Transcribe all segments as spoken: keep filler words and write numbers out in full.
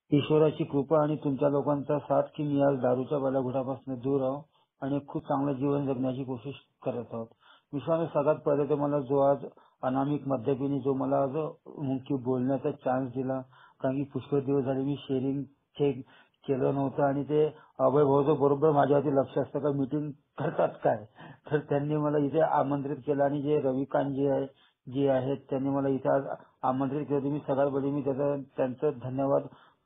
ईश्वराची कृपा आणि तुमच्या लोकांचा साथ की मी आज दारूच्या बलाघुटापासून दूर आहो आणि खूप चांगलं जीवन जगण्याची कोशिश करत आहोत. विश्वाने सगळ्यात पहिले तर मला जो आज अनामिक मद्यपिनी जो मला आज मुख्य बोलण्याचा चान्स दिला, कारण की पुष्कळ दिवस झाले मी शेअरिंग केलं नव्हतं आणि ते अभय भाऊचं बरोबर माझ्यावरती लक्ष असतं का मीटिंग करतात काय, तर त्यांनी मला इथे आमंत्रित केलं आणि जे रविकांत जे आहे जे आहेत त्यांनी मला इथे आज आमंत्रित केलं. मी सगळ्यात पहिले मी त्याचा त्यांचं धन्यवाद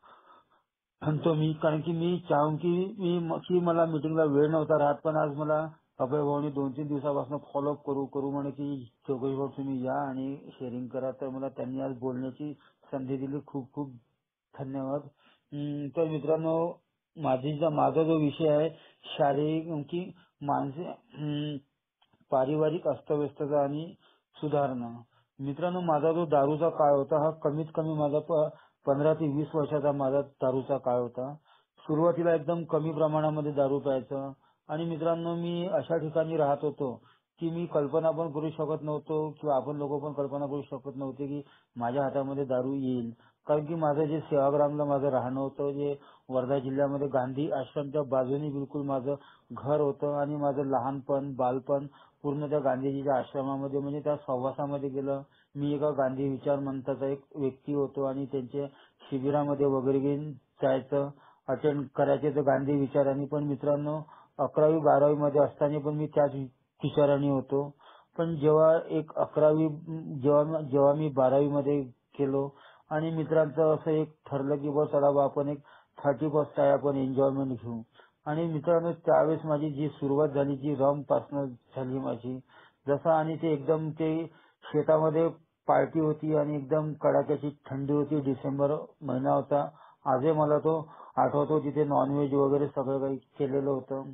म्हणतो मी, कारण की मी चाहून की मी की मला मीटिंगला वेळ नव्हता राहत, पण आज मला अभय भाऊनी दोन तीन दिवसापासून फॉलोअप करू करू म्हणे की चौकशी भाऊ तुम्ही या आणि शेअरिंग करा, तर मला त्यांनी आज बोलण्याची संधी दिली. खूप खूप धन्यवाद. अं, तर मित्रांनो, माझी जो माझा जो विषय आहे शारीरिक की मानसिक अं, पारिवारिक अस्तव्यस्तता आणि सुधारणा. मित्रांनो, माझा जो दारूचा काळ होता हा कमीत कमी माझा प- पंधरा ते वीस वर्षाचा माझा दारूचा काळ होता. सुरुवातीला एकदम कमी प्रमाणामध्ये दारू प्यायचं आणि मित्रांनो मी अशा ठिकाणी राहत होतो की मी कल्पना पण करू शकत नव्हतो किंवा आपण लोक पण कल्पना करू शकत नव्हते की माझ्या हातामध्ये दारू येईल. कारण की माझं जे सेवाग्रामला माझं राहणं होतं, जे वर्धा जिल्ह्यामध्ये गांधी आश्रमच्या बाजूने बिलकुल माझं घर होतं आणि माझं लहानपण बालपण पूर्ण त्या गांधीजीच्या आश्रमामध्ये म्हणजे त्या सहवासामध्ये गेलं. मी एका गांधी विचार मंचाचा एक व्यक्ती होतो आणि त्यांच्या शिबिरामध्ये वगैरे घेऊन जायचं, अटेंड करायचे तर गांधी विचारांनी. पण मित्रांनो, अकरावी बारावी मध्ये असताना पण मी त्याच विचारांनी होतो. पण जेव्हा एक अकरावी जेव्हा जेव्हा मी बारावी मध्ये गेलो आणि मित्रांचं असं एक ठरलं की बस चला बा आपण एक थर्टी फर्स्ट आहे आपण एन्जॉयमेंट घेऊ. आणि मित्रांनो त्यावेळेस माझी जी सुरुवात झाली जी रम पासन झाली माझी, जसं आणि ते एकदम ते शेतामध्ये पार्टी होती आणि एकदम कडाक्याची थंडी होती, डिसेंबर महिना होता. आजही मला तो आठवतो. तिथे नॉनव्हेज वगैरे सगळं काही केलेलं होतं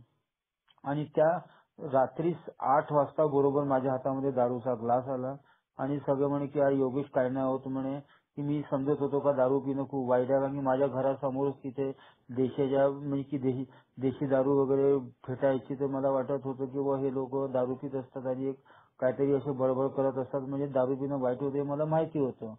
आणि त्या रात्री आठ वाजता बरोबर माझ्या हातामध्ये दारूचा ग्लास आला आणि सगळे म्हणे की यार योगेश काय नाही होत म्हणे. की मी समजत होतो का दारू पिणं खूप वाईट आहे, कारण की माझ्या घरासमोरच तिथे देशाच्या म्हणजे की देशी देशी दारू वगैरे भेटायची, तर मला वाटत होतं की बुवा हे लोक दारू पित असतात आणि एक काहीतरी असे बडबड करत असतात, म्हणजे दारू पिणं वाईट होते मला माहिती होतं.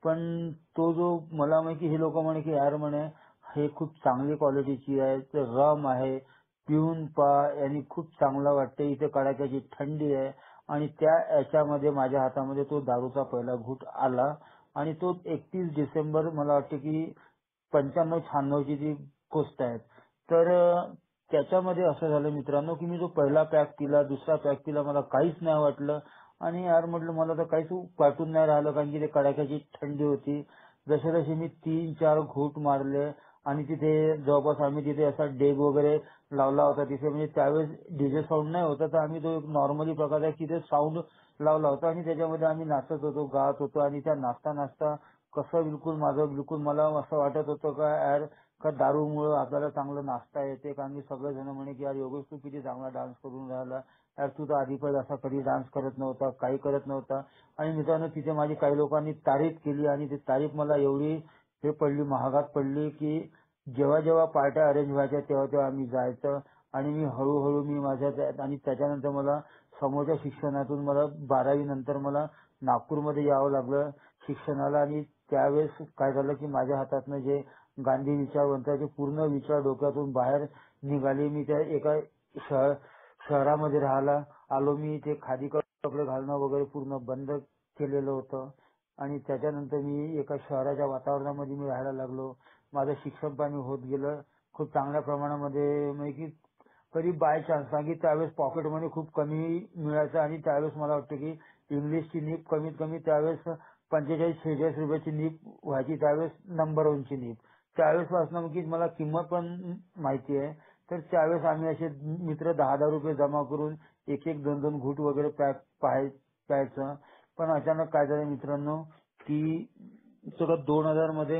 पण तो जो मला माहिती हे लोक म्हणे की यार म्हणे हे खूप चांगली क्वालिटीची आहे, ते रम आहे, पिऊन पहा यांनी खूप चांगलं वाटते, इथे कडाक्याची थंडी आहे. आणि त्या याच्यामध्ये माझ्या हातामध्ये तो दारूचा पहिला घूट आला आणि तो एकतीस डिसेंबर मला वाटते की पंच्याण्णव शहाण्णव ची जी गोष्ट आहे. तर अं, त्याच्यामध्ये असं झालं मित्रांनो की मी जो पहिला पॅक पिला, दुसरा पॅक पिला, मला काहीच नाही वाटलं आणि यार म्हटलं मला तर काहीच वाटून नाही राहिलं, कारण की ते कडाक्याची थंडी होती. जसे जसे मी तीन चार घूट मारले आणि तिथे जवळपास आम्ही तिथे असा डेग वगैरे लावला होता तिथे, म्हणजे त्यावेळेस डीजे साऊंड नाही होता, तर आम्ही तो एक नॉर्मली प्रकारे तिथे साऊंड लावला होता आणि त्याच्यामध्ये आम्ही नाचत होतो, गात होतो आणि त्या नाचता नाचता कसं बिलकुल माझं बिलकुल मला असं वाटत होतं का यार का दारूमुळे आपल्याला चांगलं नाचता येते, कारण की सगळेजण म्हणे की यार योगेश तू किती चांगला डान्स करून राहिला, यार तू तर आधी पहिले असा कधी डान्स करत नव्हता, काही करत नव्हता. आणि मित्रांनो तिथे माझी काही लोकांनी तारीफ केली आणि ती तारीफ मला एवढी हे पडली, महागात पडली की जेव्हा जेव्हा पार्ट्या अरेंज व्हायच्या तेव्हा तेव्हा आम्ही जायचं आणि मी हळूहळू मी माझ्या त्या- आणि त्याच्यानंतर मला समोरच्या शिक्षणातून मला बारावी नंतर मला नागपूरमध्ये यावं लागलं शिक्षणाला. आणि त्यावेळेस काय झालं की माझ्या हातातनं जे गांधी विचारवंताचे पूर्ण विचार डोक्यातून बाहेर निघाले. मी त्या एका शहर शहरामध्ये राहायला आलो. मी ते खादी कपडे घालणं वगैरे पूर्ण बंद केलेलं होतं आणि त्याच्यानंतर मी एका शहराच्या वातावरणामध्ये मी राहायला लागलो. माझं शिक्षण पाणी होत गेलं खूप चांगल्या प्रमाणामध्ये, म्हणजे की कधी बाय चान्स, कारण की त्यावेळेस पॉकेट मनी खूप कमी मिळायचं आणि त्यावेळेस मला वाटतं की इंग्लिशची नीप कमीत कमी त्यावेळेस पंचेचाळीस शेहेचाळीस रुपयाची नीप व्हायची, त्यावेळेस नंबर वनची नीप. त्यावेळेस पासून की मला किंमत पण माहिती आहे. तर त्यावेळेस आम्ही असे मित्र दहा दहा रुपये जमा करून एक एक दोन दोन घूट वगैरे पॅक पाहाय प्यायचं. पण अचानक काय झालं मित्रांनो की सगळं दोन हजार मध्ये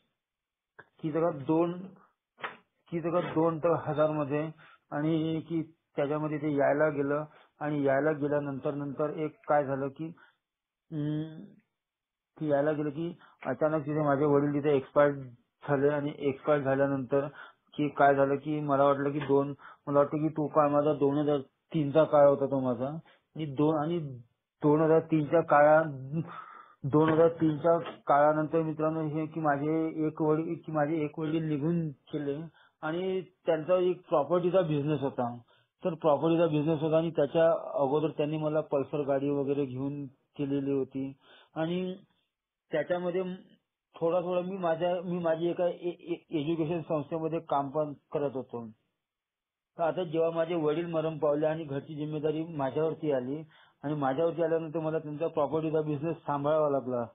की सगळं दोन की सगळं दोन तर हजार मध्ये आणि की त्याच्यामध्ये ते यायला गेलं आणि यायला गेल्यानंतर नंतर एक काय झालं की अं, की यायला गेलं की अचानक तिथे माझे वडील तिथे एक्सपायर झाले आणि एक्सपायर झाल्यानंतर की काय झालं की मला वाटलं की दोन मला वाटतं की तो काळ माझा दोन हजार तीनचा काळ होता तो माझा. आणि दोन आणि दोन हजार तीनच्या काळात दोन हजार तीनच्या काळानंतर मित्रांनो हे की माझे एक वडील की माझे एक वडील निघून गेले आणि त्यांचा एक प्रॉपर्टीचा बिझनेस होता. तर प्रॉपर्टीचा बिझनेस होता आणि त्याच्या अगोदर त्यांनी मला पल्सर गाडी वगैरे घेऊन केलेली होती आणि त्याच्यामध्ये थोडा थोडा मी माझ्या मी माझी एका एज्युकेशन संस्थेमध्ये काम पण करत होतो. तर आता जेव्हा माझे वडील मरण पावले आणि घरची जिम्मेदारी माझ्यावरती आली आणि माझ्यावरती आल्यानंतर मला त्यांचा प्रॉपर्टीचा बिझनेस सांभाळावा लागला.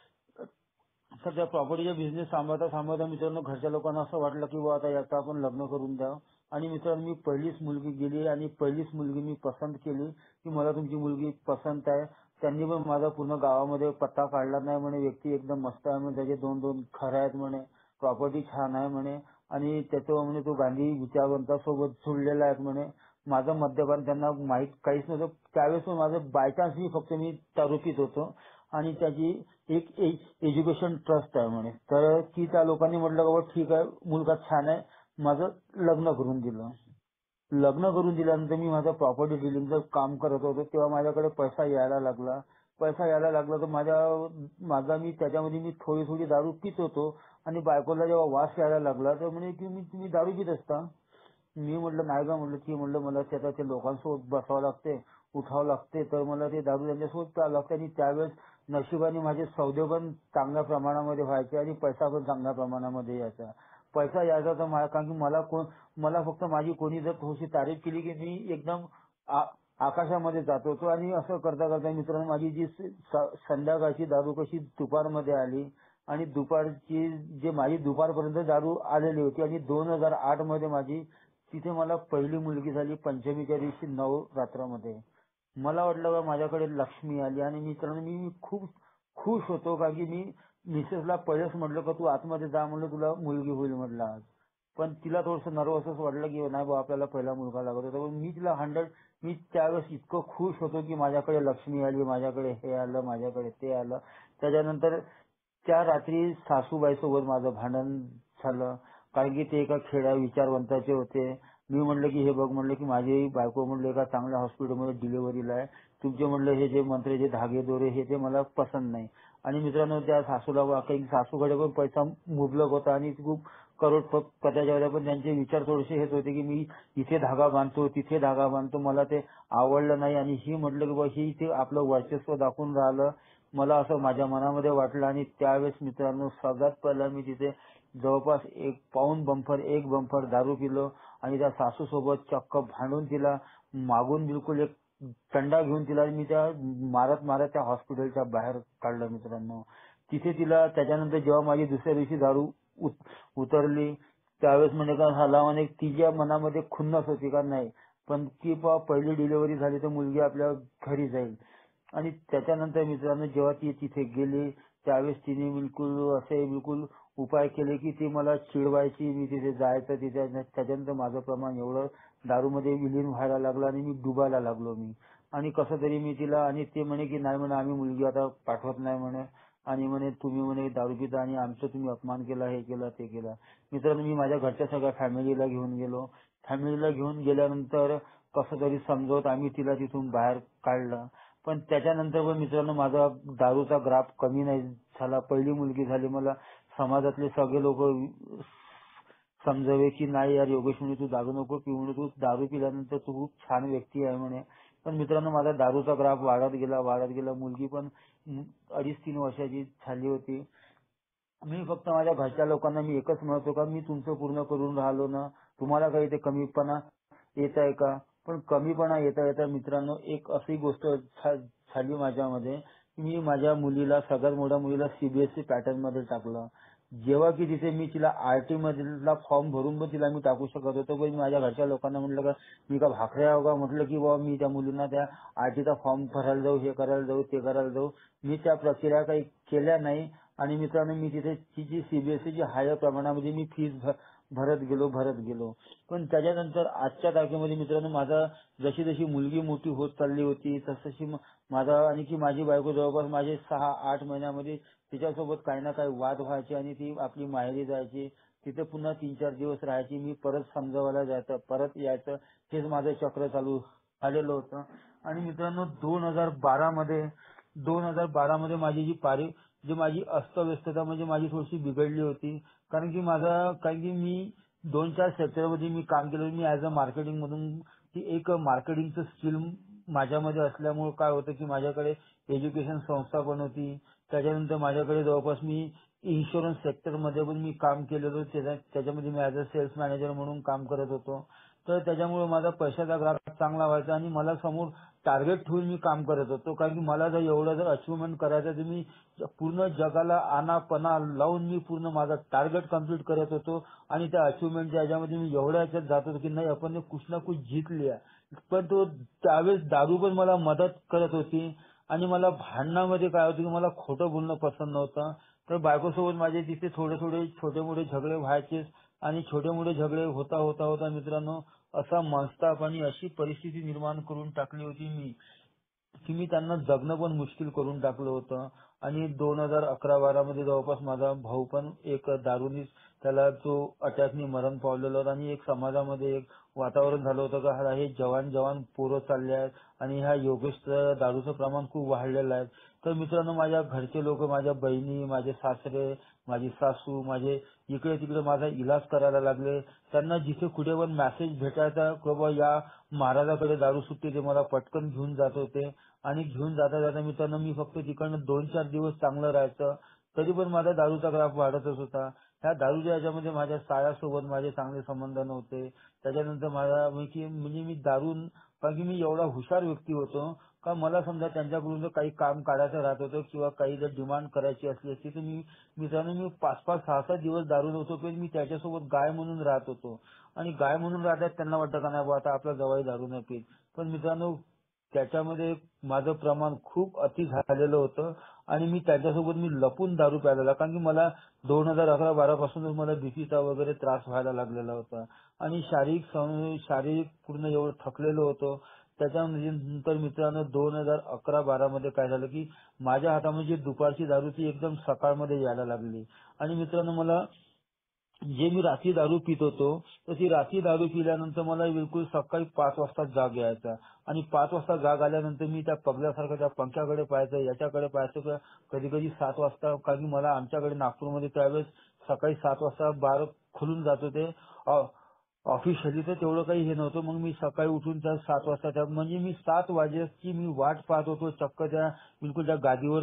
तर त्या प्रॉपर्टीचा बिझनेस सांभाळता सांभाळता मित्रांनो घरच्या लोकांना असं वाटलं की बुवा आता याचं आपण लग्न करून द्यावं. आणि मित्रांनो मी पहिलीच मुलगी गेली आणि पहिलीच मुलगी मी पसंत केली की मला तुमची मुलगी पसंत आहे. त्यांनी पण माझा पूर्ण गावामध्ये पत्ता काढला नाही म्हणे, व्यक्ती एकदम मस्त आहे म्हणे, त्याचे दोन दोन घर आहेत म्हणे, प्रॉपर्टी छान आहे म्हणे आणि त्याच्यावर म्हणे तो गांधी विचारवंतासोबत जुळलेला आहे म्हणे. माझं मद्यपान त्यांना माहित काहीच नव्हतं. त्यावेळेस माझं बाय चान्स मी फक्त मी दारू पित होतो आणि त्याची एक एज्युकेशन ट्रस्ट आहे म्हणे. तर की त्या लोकांनी म्हटलं बाबा ठीक आहे मुलगा छान आहे, माझं लग्न करून दिलं. लग्न करून दिल्यानंतर मी माझं प्रॉपर्टी डिलिंगचं काम करत होतो तेव्हा माझ्याकडे पैसा यायला लागला. पैसा यायला लागला तर माझ्या माझा मी त्याच्यामध्ये मी थोडी थोडी दारू पित होतो आणि बायकोला जेव्हा वास यायला लागला तर म्हणे की मी तुम्ही दारू पित असता. मी म्हटलं नाही का म्हटलं की म्हटलं मला त्याच्या ते लोकांसोबत बसावं लागते, उठावं लागते, तर मला ते दारू त्यांच्यासोबत प्यावं लागते. आणि त्यावेळेस नशिबाने माझे सौदे पण चांगल्या प्रमाणामध्ये व्हायचे आणि पैसा पण चांगल्या प्रमाणामध्ये यायचा. पैसा यायचा तर मला कारण की मला कोण मला फक्त माझी कोणी जर थोडीशी तारीफ केली की मी एकदम आ- आकाशामध्ये जात होतो. आणि असं करता करता मित्रांनो माझी जी स- संध्याकाळची दारू कशी दुपारमध्ये आली आणि दुपारची जे माझी दुपारपर्यंत दारू आलेली होती आणि दोन हजार आठ मध्ये माझी तिथे मला पहिली मुलगी झाली पंचमीच्या दिवशी नऊ रात्रामध्ये. मला वाटलं बा माझ्याकडे लक्ष्मी आली आणि मित्रांनो मी खूप खुश होतो कारण की मी मिसेसला पहिलेच म्हटलं का तू आतमध्ये जा म्हणलं तुला मुलगी होईल म्हटलं आज. पण तिला थोडंसं नर्वसच वाटलं की नाही बा आपल्याला पहिला मुलगा लागत होता. पण मी तिला हंड्रेड मी त्यावेळेस इतकं खुश होतो की माझ्याकडे लक्ष्मी आली, माझ्याकडे हे आलं, माझ्याकडे ते आलं. त्याच्यानंतर त्या रात्री सासूबाई सोबत माझं भांडण झालं कारण की ते एका खेड्या विचारवंताचे होते. मी म्हणलं की हे बघ म्हणलं की माझी बायको म्हणलं एका चांगल्या हॉस्पिटलमध्ये डिलिव्हरीला आहे, तुमचे म्हणलं हे जे मंत्र जे धागे दोरे हे ते मला पसंत नाही. आणि मित्रांनो त्या सासूला काही सासूकडे पण पैसा मुबलक होता आणि खूप करोडपत्याच्या होत्या, पण त्यांचे विचार थोडेसे हेच होते की मी इथे धागा बांधतो तिथे धागा बांधतो, मला ते आवडलं नाही. आणि ही म्हटलं की बा ही इथे आपलं वर्चस्व दाखवून राहिलं, मला असं माझ्या मनामध्ये वाटलं. आणि त्यावेळेस मित्रांनो सगळ्यात पहिला मी तिथे जवळपास एक पाऊन बंपर एक बंपर दारू पिलो आणि त्या सासू सोबत चक्क भांडून तिला मागून बिलकुल एक कंडा घेऊन तिला मी त्या मारत मारत त्या हॉस्पिटलच्या बाहेर काढलं मित्रांनो. तिथे तिला त्याच्यानंतर जेव्हा माझी दुसऱ्या दिवशी दारू उत- उतरली त्यावेळेस म्हणजे काय झाला म्हणे तिच्या मनामध्ये खुन्नस होती का नाही पण की बा पहिली डिलिव्हरी झाली तर मुलगी आपल्या घरी जाईल. आणि त्याच्यानंतर मित्रांनो जेव्हा ती तिथे गेली त्यावेळेस तिने बिलकुल असे बिलकुल उपाय केले की ती मला चिडवायची, मी तिथे जायचं तिथे. त्याच्यानंतर माझं प्रमाण एवढं दारूमध्ये विलीन व्हायला लागलं आणि मी डुबायला लागलो मी. आणि कसं तरी मी तिला आणि ते म्हणे की नाही म्हणे आम्ही मुलगी आता पाठवत नाही म्हणे आणि म्हणे तुम्ही म्हणे दारू पिता आणि आमचं तुम्ही अपमान केला, हे केलं ते केलं. मित्रांनो मी माझ्या घरच्या सगळ्या फॅमिलीला घेऊन गेलो. फॅमिलीला घेऊन गेल्यानंतर कसं तरी समजवत आम्ही तिला तिथून बाहेर काढलं. पण त्याच्यानंतर पण मित्रांनो माझा दारूचा ग्राफ कमी नाही झाला. पहिली मुलगी झाली, मला समाजातले सगळे लोक समजावे की नाही यार योगेश म्हणे तू दारू नको पिऊ म्हणे, तू दारू पिल्यानंतर तू खूप छान व्यक्ती आहे म्हणे. पण मित्रांनो माझा दारूचा ग्राफ वाढत गेला वाढत गेला. मुलगी पण अडीच तीन वर्षाची झाली होती. मी फक्त माझ्या घरच्या लोकांना मी एकच म्हणतो का मी तुमचं पूर्ण करून राहिलो ना, तुम्हाला काही ते कमीपणा येत आहे का. पण कमीपणा येता येता मित्रांनो एक अशी गोष्ट झा- झाली माझ्यामध्ये की मी माझ्या मुलीला सगळ्यात मोठ्या मुलीला सीबीएसई पॅटर्न मध्ये टाकलं. जेव्हा की तिथे मी तिला आरटी मधला फॉर्म भरून पण तिला मी टाकू शकत होतो, पण माझ्या घरच्या लोकांना म्हटलं का मी का भाकऱ्या का म्हटलं की बाबा मी त्या मुलींना त्या आरटीचा फॉर्म भरायला जाऊ, हे करायला जाऊ, ते करायला जाऊ. मी त्या प्रक्रिया काही केल्या नाही. आणि मित्रांनो मी तिथे जी सीबीएसईची हायर प्रमाणामध्ये मी फीस भरत गेलो भरत गेलो. पण त्याच्यानंतर आजच्या तारखेमध्ये मित्रांनो माझा जशी जशी मुलगी मोठी होत चालली होती तसशी माझा आणि की माझी बायको जवळपास माझे सहा आठ महिन्यामध्ये तिच्यासोबत काही ना काही वाद व्हायचे आणि ती आपली माहेरी जायची, तिथे पुन्हा तीन चार दिवस राहायची, मी परत समजावायला जायचं परत यायचं, हेच माझं चक्र चालू आलेलं होतं. आणि मित्रांनो दोन हजार बारा मध्ये दोन हजार बारा मध्ये माझी जी पारी जी माझी अस्तव्यस्तता म्हणजे माझी थोडीशी बिघडली होती. कारण की माझा कारण की मी दोन चार सेक्टरमध्ये मी काम केलं. मी ऍज अ मार्केटिंग मधून की एक मार्केटिंगचं स्किल माझ्यामध्ये असल्यामुळे काय होतं की माझ्याकडे एज्युकेशन संस्था पण होती. त्याच्यानंतर माझ्याकडे जवळपास मी इन्शुरन्स सेक्टरमध्ये पण मी काम केलेलं होतं. त्याच्या- त्याच्यामध्ये मी ऍज अ सेल्स मॅनेजर म्हणून काम करत होतो. तर त्याच्यामुळे माझा पैशाचा ग्राफ चांगला व्हायचा आणि मला समोर टार्गेट ठेवून मी काम करत होतो. कारण की मला जर एवढं जर अचिव्हमेंट करायचं तर मी पूर्ण जगाला आनापणा लावून मी पूर्ण माझा टार्गेट कम्प्लीट करत होतो. आणि त्या अचिव्हमेंटच्या याच्यामध्ये मी एवढ्या याच्यात जात होतो की नाही आपण ने कुछ ना कुछ जीत लिया. पण तो त्यावेळेस दारू पण मला मदत करत होती. आणि मला भांडणामध्ये काय होतं की मला खोटं बोलणं पसंत नव्हतं. तर बायकोसोबत माझे तिथे थोडे थोडे छोटे मोठे झगडे व्हायचे. आणि छोटे मोठे झगडे होता होता होता मित्रांनो असा मनस्ताप आणि अशी परिस्थिती निर्माण करून टाकली होती मी की मी त्यांना जगणं पण मुश्किल करून टाकलं होतं. आणि दोन हजार अकरा बारा मध्ये जवळपास माझा भाऊ पण एक दारूनी त्याला तो अटॅकनी मरण पावलेला होता. आणि एक समाजामध्ये एक वातावरण झालं होतं का हा हे जवान जवान पोरं चालले आहेत आणि ह्या योगेशचं दारूचं प्रमाण खूप वाढलेलं आहे. तर मित्रांनो माझ्या घरचे लोक माझ्या बहिणी माझे सासरे माझी सासू माझे इकडे तिकडे माझा इलाज करायला लागले. त्यांना जिथे कुठे पण मेसेज भेटायचा की बाबा या महाराजाकडे दारू सुट्टी ते मला पटकन घेऊन जात होते. आणि घेऊन जाता जाता मित्रांनो मी फक्त तिकडनं दोन चार दिवस चांगलं राहायचं. तरी पण माझा दारूचा ग्राफ वाढतच होता. ह्या दारूच्या याच्यामध्ये माझ्या साळ्यासोबत माझे चांगले संबंध नव्हते. त्याच्यानंतर माझा म्हणजे म्हणजे मी दारू कारण की मी एवढा हुशार व्यक्ती होतो का मला समजा त्यांच्याकडून जर काही काम काढायचं राहत होतं किंवा काही जर डिमांड करायची असली असती तर मी मित्रांनो मी पाच पाच सहा सहा दिवस दारू नव्हतो पण मी त्याच्यासोबत गाय म्हणून राहत होतो. आणि गाय म्हणून राहतात त्यांना वाटतं का नाही बुवा आता आपला जवाई दारू नाही पीत. पण मित्रांनो त्याच्यामध्ये माझं प्रमाण खूप अति झालेलं होतं. आणि मी त्याच्यासोबत मी लपून दारू प्यायला कारण की मला दोन हजार अकरा बारा पासूनच मला बीपीचा वगैरे त्रास व्हायला लागलेला होता. आणि शारीरिक सं- शारीरिक पूर्ण एवढं थकलेलो होतो. त्याच्यानंतर मित्रांनो दोन हजार अकरा बारा मध्ये काय झालं की माझ्या हातामध्ये जी दुपारची दारू ती एकदम सकाळमध्ये यायला लागली. आणि मित्रांनो मला जे मी रात्री दारू पित होतो तर ती रात्री दारू पिल्यानंतर मला बिलकुल सकाळी पाच वाजता जाग यायचा. आणि पाच वाजता जाग आल्यानंतर मी त्या पगल्यासारखं त्या पंख्याकडे पाहायचं याच्याकडे पाहायचं कधी कधी सात वाजता कारण की मला आमच्याकडे नागपूरमध्ये त्यावेळेस सकाळी सात वाजता बार खुलून जात होते. ऑफिशियली तर तेवढं काही हे नव्हतं. मग मी सकाळी उठून त्या सात वाजता त्या म्हणजे मी सात वाजेची मी वाट पाहत होतो चक्क त्या बिलकुल त्या गादीवर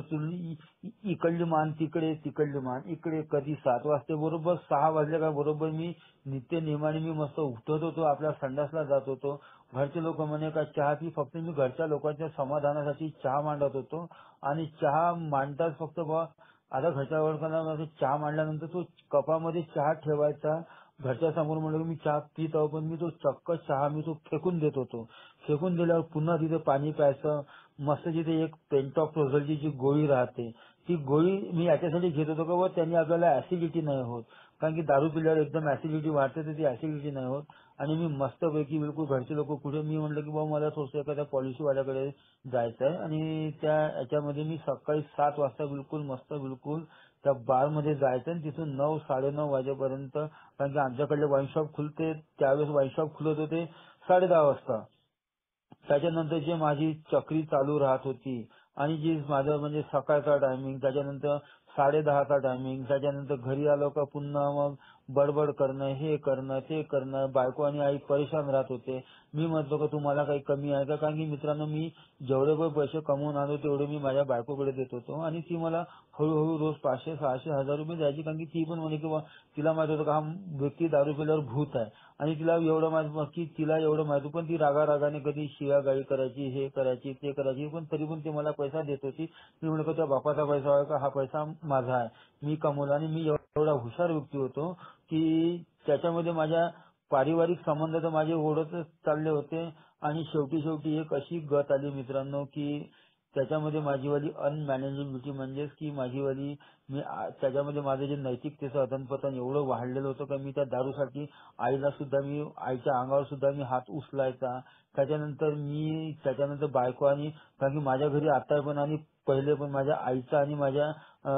इकडली मान तिकडे तिकडली मान इकडे कधी सात वाजते बरोबर सहा वाजले का बरोबर मी नित्य नेमाने मी मस्त उठत होतो आपल्या संडासला जात होतो. घरचे लोक म्हणे का चहा पी फक्त मी घरच्या लोकांच्या समाधानासाठी चहा मांडत होतो. आणि चहा मांडताच फक्त बा आता घरच्या लोकांना चहा मांडल्यानंतर तो कपामध्ये चहा ठेवायचा. घरच्या समोर म्हणलं मी चहा पित आहो पण मी तो चक्क चहा मी तो फेकून देत होतो. फेकून दिल्यावर पुन्हा तिथे पाणी प्यायचं. मस्त तिथे एक पेंटॉप्रोझलची जी गोळी राहते ती गोळी मी याच्यासाठी घेत होतो का बुवा त्यांनी आपल्याला ऍसिडिटी नाही होत. कारण की दारू पिल्यावर एकदम ऍसिडिटी वाढते तर ती ऍसिडिटी नाही होत. आणि मी मस्तपैकी बिलकुल घरचे लोक कुठे मी म्हणलं की बाबा मला थोडंसं एखाद्या पॉलिसीवाल्याकडे जायचं आहे. आणि त्या याच्यामध्ये मी सकाळी सात वाजता बिलकुल मस्त बिलकुल त्या बार मध्ये जायचं आणि तिथून नऊ साडेनऊ वाजेपर्यंत कारण की आमच्याकडले वाईन शॉप खुलते त्यावेळेस वाईन शॉप खुलत होते साडे दहा वाजता. त्याच्यानंतर जे माझी चक्री चालू राहत होती आणि जी माझं म्हणजे सकाळचा टायमिंग त्याच्यानंतर साडे दहाचा टायमिंग त्याच्यानंतर घरी आलो का पुन्हा मग बडबड करणं हे करणं ते करणं बायको आणि आई परेशान राहत होते. मी म्हटलो का तुम्हाला काही कमी आहे का कारण की मित्रांनो मी जेवढे पण पैसे कमवून आलो तेवढे मी माझ्या बायकोकडे देत होतो. आणि ती मला हळूहळू रोज पाचशे सहाशे हजार रुपये द्यायची कारण की ती पण म्हणे की तिला माहित होतं का हा व्यक्ती दारू पिल्यावर भूत आहे. आणि तिला एवढं माहित की तिला एवढं माहिती पण ती रागा रागाने कधी शिव्या गाळी करायची हे करायची ते करायची पण तरी पण ती मला पैसा देत होती. मी म्हणलं त्या बापाचा पैसा आहे का हा पैसा माझा आहे मी कमवला. आणि मी एवढा हुशार व्यक्ती होतो की त्याच्यामध्ये माझ्या पारिवारिक संबंध तर माझे ओढतच चालले होते. आणि शेवटी शेवटी एक अशी गत आली मित्रांनो की त्याच्यामध्ये माझीवाली अनमॅनेजेबिलिटी म्हणजेच की माझीवाली मी त्याच्यामध्ये माझं जे नैतिकतेचं अधनपतन एवढं वाढलेलं होतं का मी त्या दारूसाठी आईला सुद्धा मी आईच्या अंगावर सुद्धा मी हात उचलायचा. त्याच्यानंतर मी त्याच्यानंतर बायको आणि कारण की माझ्या घरी आता पण आणि पहिले पण माझ्या आईचं आणि माझ्या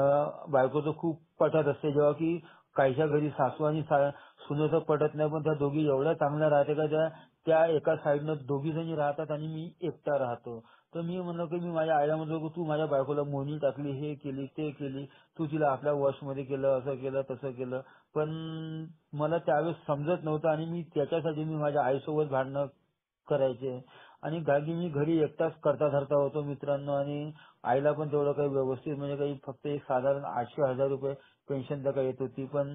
बायकोचं खूप पटत असते जेव्हा की काहीच्या घरी सासू आणि सुनेचं पटत नाही पण त्या दोघी एवढ्या चांगल्या राहते का त्या त्या एका साईडनं दोघी जणी राहतात आणि मी एकटा राहतो. तर मी म्हणलं की मी माझ्या आईला म्हणलो की तू माझ्या बायकोला मोहिनी टाकली, हे केली, ते केली, तू तिला आपल्या वशमध्ये केलं, असं केलं, तसं केलं. पण मला त्यावेळेस समजत नव्हतं आणि मी त्याच्यासाठी मी माझ्या आईसोबत भांडणं करायचे आणि गागी मी घरी एकटाच करता धरता होतो मित्रांनो आणि आईला पण तेवढं काही व्यवस्थित म्हणजे काही फक्त एक साधारण आठशे हजार रुपये पेन्शन तर काही येत होती. पण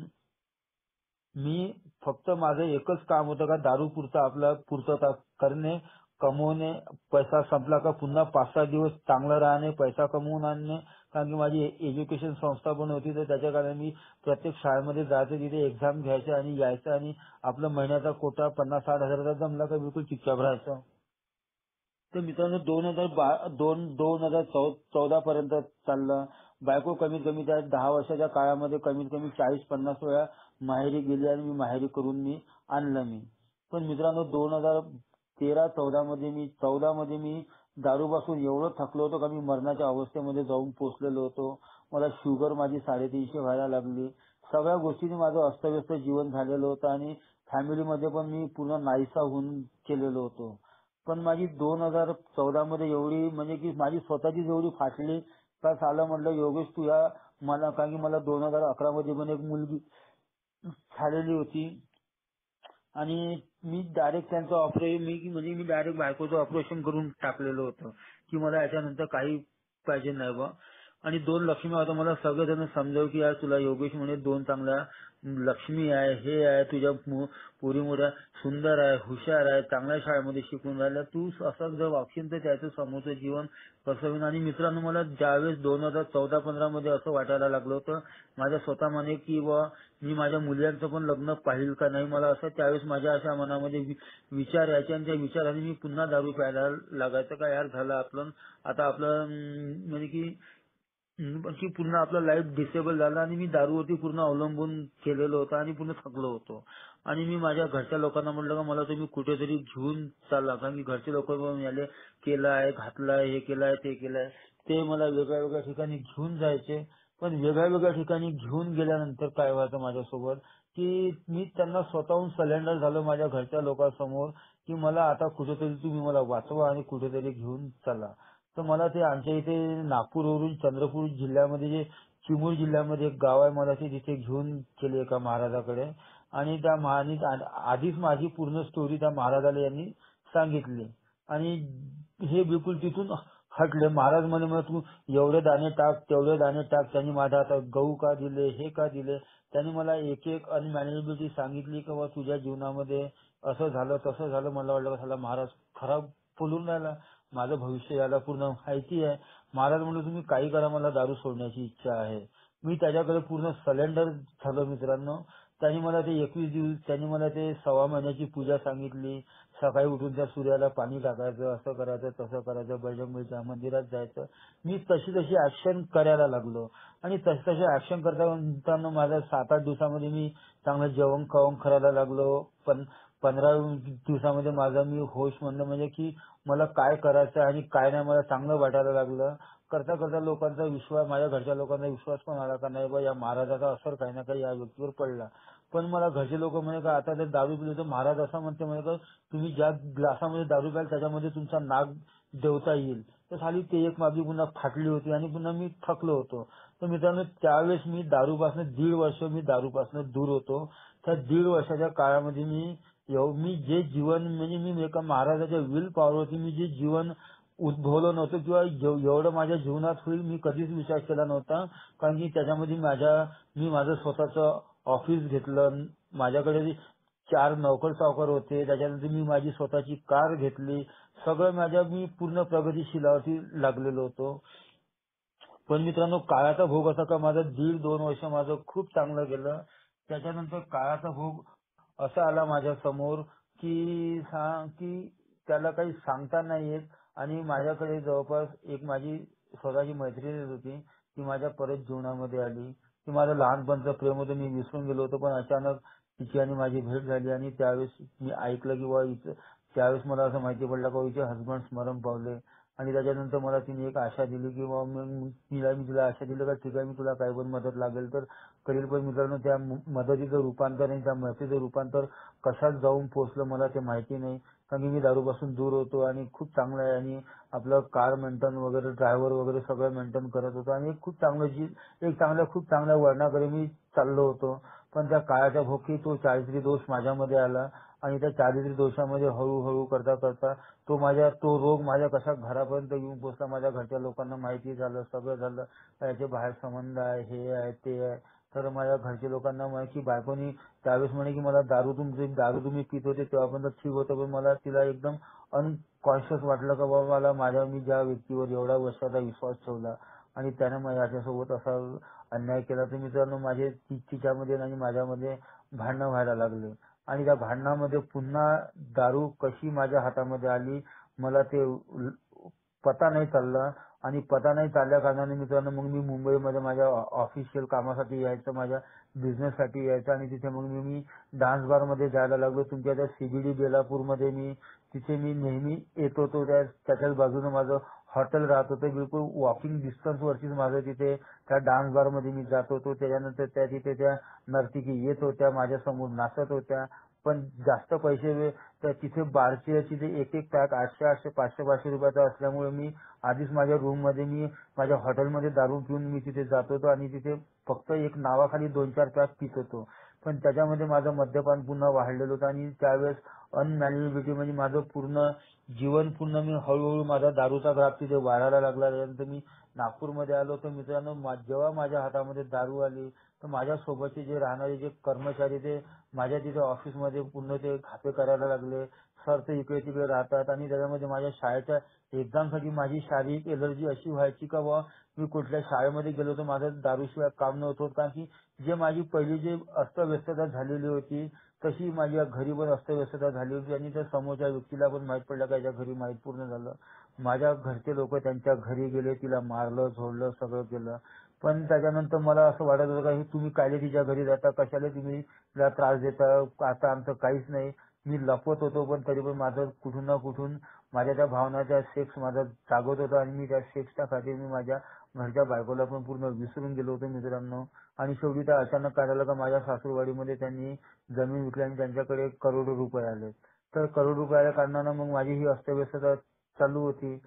मी फक्त माझं एकच काम होतं का दारू पुरता आपला पूर्तता करणे, कमवणे, पैसा संपला का पुन्हा पाच सहा दिवस चांगलं राहणे, पैसा कमवून आणणे. कारण की माझी एज्युकेशन संस्था पण होती तर त्याच्या कारण मी प्रत्येक शाळेमध्ये जायचं, तिथे एक्झाम घ्यायचं आणि यायचं आणि आपला महिन्याचा कोटा पन्नास साठ हजाराचा जमला का बिलकुल चुपचाप राहायचं. तर मित्रांनो दोन हजार बा दोन दोन हजार चौदा पर्यंत चाललं. बायको कमीत कमी त्या दहा वर्षाच्या काळामध्ये कमीत कमी चाळीस पन्नास वेळा माहेरी गेली आणि मी माहेरी करून मी आणलं मी. पण मित्रांनो दोन हजार तेरा चौदा मध्ये मी चौदा मध्ये मी दारूपासून एवढं थकलो होतो का मी मरणाच्या अवस्थेमध्ये जाऊन पोहोचलेलो होतो. मला शुगर माझी साडेतीनशे व्हायला लागली. सगळ्या गोष्टींनी माझं अस्तव्यस्त जीवन झालेलं होतं आणि फॅमिलीमध्ये पण मी पूर्ण नाहीसा होऊन केलेलो होतो. पण माझी दोन हजार चौदा मध्ये एवढी म्हणजे की माझी स्वतःचीच एवढी फाटली का साला म्हटलं योगेश तू या मला कारण की मला दोन हजार अकरा मध्ये पण एक मुलगी झालेली होती आणि मी डायरेक्ट त्यांचं ऑपरेशन मी म्हणजे मी डायरेक्ट बायकोचं ऑपरेशन करून टाकलेलं होतं की मला याच्यानंतर काही पाहिजे नाही बा. आणि दोन लक्ष्मी होता मला सगळेजण समजावं की यार तुला योगेश म्हणे दोन चांगल्या लक्ष्मी आहे, हे आहे, तुझ्या पोरी मोऱ्या सुंदर आहे, हुशार आहे, चांगल्या शाळेमध्ये शिकून राहिल्या, तू असं जर वागशील तर त्याचं समोरचं जीवन कसं होईल. आणि मित्रांनो मला ज्यावेळेस दोन हजार चौदा पंधरा मध्ये असं वाटायला लागलं होतं माझ्या स्वतः मने की बा मी माझ्या मुलांचं पण लग्न पाहिल का नाही, मला असं त्यावेळेस माझ्या अशा मनामध्ये विचार यायचे आणि त्या विचाराने मी पुन्हा दारू प्यायला लागायचं का यार झालं आपलं आता आपलं म्हणजे की की पूर्ण आपलं लाईफ डिसेबल झालं आणि मी दारूवरती पूर्ण अवलंबून केलेलं होतं आणि पूर्ण थकलो होतो. आणि मी माझ्या घरच्या लोकांना म्हटलं का मला तुम्ही कुठेतरी घेऊन चालला कारण की घरचे लोक याले केलं आहे, घातलं आहे, हे केलं आहे, ते केलं आहे, ते मला वेगळ्या वेगळ्या ठिकाणी घेऊन जायचे. पण वेगळ्या वेगळ्या ठिकाणी घेऊन गेल्यानंतर काय व्हायचं माझ्यासोबत की मी त्यांना स्वतःहून सलेंडर झालो माझ्या घरच्या लोकांसमोर की मला आता कुठेतरी तुम्ही मला वाचवा आणि कुठेतरी घेऊन चला. तर मला ते आमच्या इथे नागपूरवरून चंद्रपूर जिल्ह्यामध्ये जे चिमूर जिल्ह्यामध्ये एक गाव आहे मला ते तिथे घेऊन गेले एका महाराजाकडे आणि त्या महाराज आधीच माझी पूर्ण स्टोरी त्या महाराजाला यांनी सांगितली आणि हे बिलकुल तिथून हटले. महाराज म्हणे मग तू एवढे दाणे टाक तेवढे दाणे टाक. त्यांनी माझ्या हातात गहू का दिले, हे का दिले, त्यांनी मला एक एक अनमॅनेजेबिलिटी सांगितली की बा तुझ्या जीवनामध्ये असं झालं तसं झालं. मला वाटलं झालं महाराज खराब बोलून राहिला, माझं भविष्य याला पूर्ण माहिती आहे. महाराज म्हणलं तुम्ही काही करा मला दारू सोडण्याची इच्छा आहे. मी त्याच्याकडे पूर्ण सलेंडर झालो मित्रांनो. त्यांनी मला ते एकवीस दिवस त्यांनी मला ते सव्वा महिन्याची पूजा सांगितली. सकाळी उठून त्या सूर्याला पाणी टाकायचं, असं करायचं, तसं करायचं, बजरंगबलीच्या मंदिरात जायचं. मी तशी तशी ऍक्शन करायला लागलो आणि तशी तशी ऍक्शन करता माझ्या सात आठ दिवसामध्ये मी चांगलं जेवण खावण करायला लागलो. पण पंधरा दिवसामध्ये माझा मी होश म्हणलं म्हणजे की मला काय करायचं आणि काय नाही मला चांगलं वाटायला लागलं. करता करता लोकांचा विश्वास माझ्या घरच्या लोकांचा विश्वास पण आला का नाही बा या महाराजाचा असर काही ना काही या व्यक्तीवर पडला. पण मला घरचे लोक म्हणे का आता जर दारू पिली तर महाराज असं म्हणते म्हणे का तुम्ही ज्या ग्लासामध्ये दारू प्याल त्याच्यामध्ये तुमचा नाग देवता येईल. तर खाली ते एक माझी पुन्हा फाटली होती आणि पुन्हा मी थकलो होतो. तर मित्रांनो त्यावेळेस मी दारूपासून दीड वर्ष मी दारूपासून दूर होतो. त्या दीड वर्षाच्या काळामध्ये मी मी जे जीवन म्हणजे मी एका महाराजाच्या विल पॉवरवरती मी जे जीवन उद्भवलं नव्हतं किंवा एवढं माझ्या जीवनात होईल मी कधीच विचार केला नव्हता. कारण की त्याच्यामध्ये माझ्या मी माझं स्वतःचं ऑफिस घेतलं, माझ्याकडे चार नोकर सावकार होते, त्याच्यानंतर मी माझी स्वतःची कार घेतली, सगळं माझ्या मी पूर्ण प्रगतीशीलावरती लागलेलो होतो. पण मित्रांनो काळाचा भोग असा का माझं दीड दोन वर्ष माझं खूप चांगलं गेलं. त्याच्यानंतर काळाचा भोग असा आला माझ्या समोर की सांग की त्याला काही सांगता नाही येत. आणि माझ्याकडे जवळपास एक माझी स्वतःची मैत्रीण होती ती माझ्या परत जीवनामध्ये आली. ती माझं लहानपणचं प्रेम होतं मी विसरून गेलो होतो. पण अचानक तिची आणि माझी भेट झाली आणि त्यावेळेस मी ऐकलं की बा त्यावेळेस मला असं माहिती पडलं का हिचे हसबंड मरण पावले. आणि त्याच्यानंतर मला तिने एक आशा दिली की बा मी तिला मी तिला आशा दिली का ठीक आहे मी तुला काही पण मदत लागेल तर करेल, पण मित्रांनो त्या मदतीचं रूपांतर आणि त्या मदतीचं रूपांतर कशात जाऊन पोहोचलं मला ते माहिती नाही. कारण की मी दारूपासून दूर होतो आणि खूप चांगलं आहे आणि आपलं कार मेंटेन वगैरे ड्रायव्हर वगैरे सगळं मेंटेन करत होतो आणि एक खूप चांगलं जी एक चांगल्या खूप चांगल्या वळणाकडे मी चाललो होतो. पण त्या काळाच्या भोवती तो चारित्र्य दोष माझ्यामध्ये आला आणि त्या चारित्र्य दोषामध्ये हळूहळू करता करता तो माझ्या तो रोग माझ्या कशा घरापर्यंत येऊन पोहोचला. माझ्या घरच्या लोकांना माहिती झालं, सगळं झालं. याचे बाहेर संबंध आहे, हे आहे, ते आहे. तर माझ्या घरच्या लोकांना माहिती बायकोनी त्यावेळेस म्हणे की मला दारू तुमचे दारू तुम्ही पित होते तेव्हापर्यंत ठीक होतं, पण मला तिला एकदम अनकॉन्शियस वाटलं का बाबा मला माझ्या मी ज्या व्यक्तीवर एवढा वर्षाचा विश्वास ठेवला आणि त्याने माझ्यासोबत असा अन्याय केला. तर मित्रांनो माझे तिच्यामध्ये आणि माझ्यामध्ये भांडणं व्हायला लागले आणि त्या भांडणामध्ये पुन्हा दारू कशी माझ्या हातामध्ये आली मला ते पता नाही चालला आणि पता नाही चालल्या कारणाने मित्रांनो मग मी मुंबईमध्ये माझ्या ऑफिशियल कामासाठी यायचं, माझ्या बिझनेस साठी यायचं आणि तिथे मग मी मी डान्स बार मध्ये जायला लागलो. तुमच्या त्या सीबीडी बेलापूरमध्ये मी तिथे मी नेहमी येत होतो. त्या त्याच्याच बाजूने माझं हॉटेल राहत होतं, बिलकुल वॉकिंग डिस्टन्स वरतीच माझं तिथे त्या डान्स बार मध्ये मी जात होतो. त्याच्यानंतर त्या तिथे त्या नर्तिकी येत होत्या, माझ्या समोर नाचत होत्या. पण जास्त पैसे तर तिथे बारचे तिथे एक एक पॅक आठशे आठशे पाचशे पाचशे रुपयाचा असल्यामुळे मी आधीच माझ्या रूम मध्ये मी माझ्या हॉटेलमध्ये दारू पिऊन मी तिथे जात होतो आणि तिथे फक्त एक नावाखाली दोन चार पॅक पित होतो. पण त्याच्यामध्ये माझं मद्यपान पुन्हा वाढलेलं होतं आणि त्यावेळेस अनमॅनेजेबिलिटी म्हणजे माझं पूर्ण जीवन पूर्ण मी हळूहळू माझा दारूचा ग्राफ तिथे वाढायला लागला. त्यानंतर मी नागपूरमध्ये आलो तर मित्रांनो जेव्हा माझ्या हातामध्ये दारू आली तर माझ्या सोबतचे जे राहणारे जे कर्मचारी ते माझ्या तिथे ऑफिसमध्ये पूर्ण ते खाते करायला लागले. सर ते इकडे तिकडे राहतात आणि त्याच्यामध्ये माझ्या शाळेच्या एक्झामसाठी माझी शारीरिक एलर्जी अशी व्हायची का बुवा मी कुठल्या शाळेमध्ये गेलो तर माझं दारूशिवाय काम नव्हतं होत. कारण की जे माझी पहिली जे अस्तव्यस्तता झालेली होती तशी माझ्या घरी पण अस्तव्यस्तता झाली होती आणि त्या समोरच्या व्यक्तीला पण माहित पडलं का याच्या घरी माहित पूर्ण झालं. माझ्या घरचे लोक त्यांच्या घरी गेले, तिला मारलं झोडलं सगळं केलं. पण त्याच्यानंतर मला असं वाटत होतं का हे तुम्ही कायले तिच्या घरी जाता, कशाला तुम्ही तिला त्रास देता. आता आमचं काहीच नाही. मी लपवत होतो पण तरी पण माझं कुठून ना कुठून माझ्या त्या भावनाच्या सेक्स माझा जागत होता आणि मी त्या सेक्सच्या खातीर मी माझ्या घरच्या बायकोला पण पूर्ण विसरून गेलो होतो मित्रांनो. आणि शेवटी त्या अचानक काय झालं का माझ्या सासूरवाडीमध्ये त्यांनी जमीन विकली आणि त्यांच्याकडे करोडो रुपये आले. तर करोड रुपये आल्या कारणानं मग माझी ही अस्तव्यस्तता चालू होती.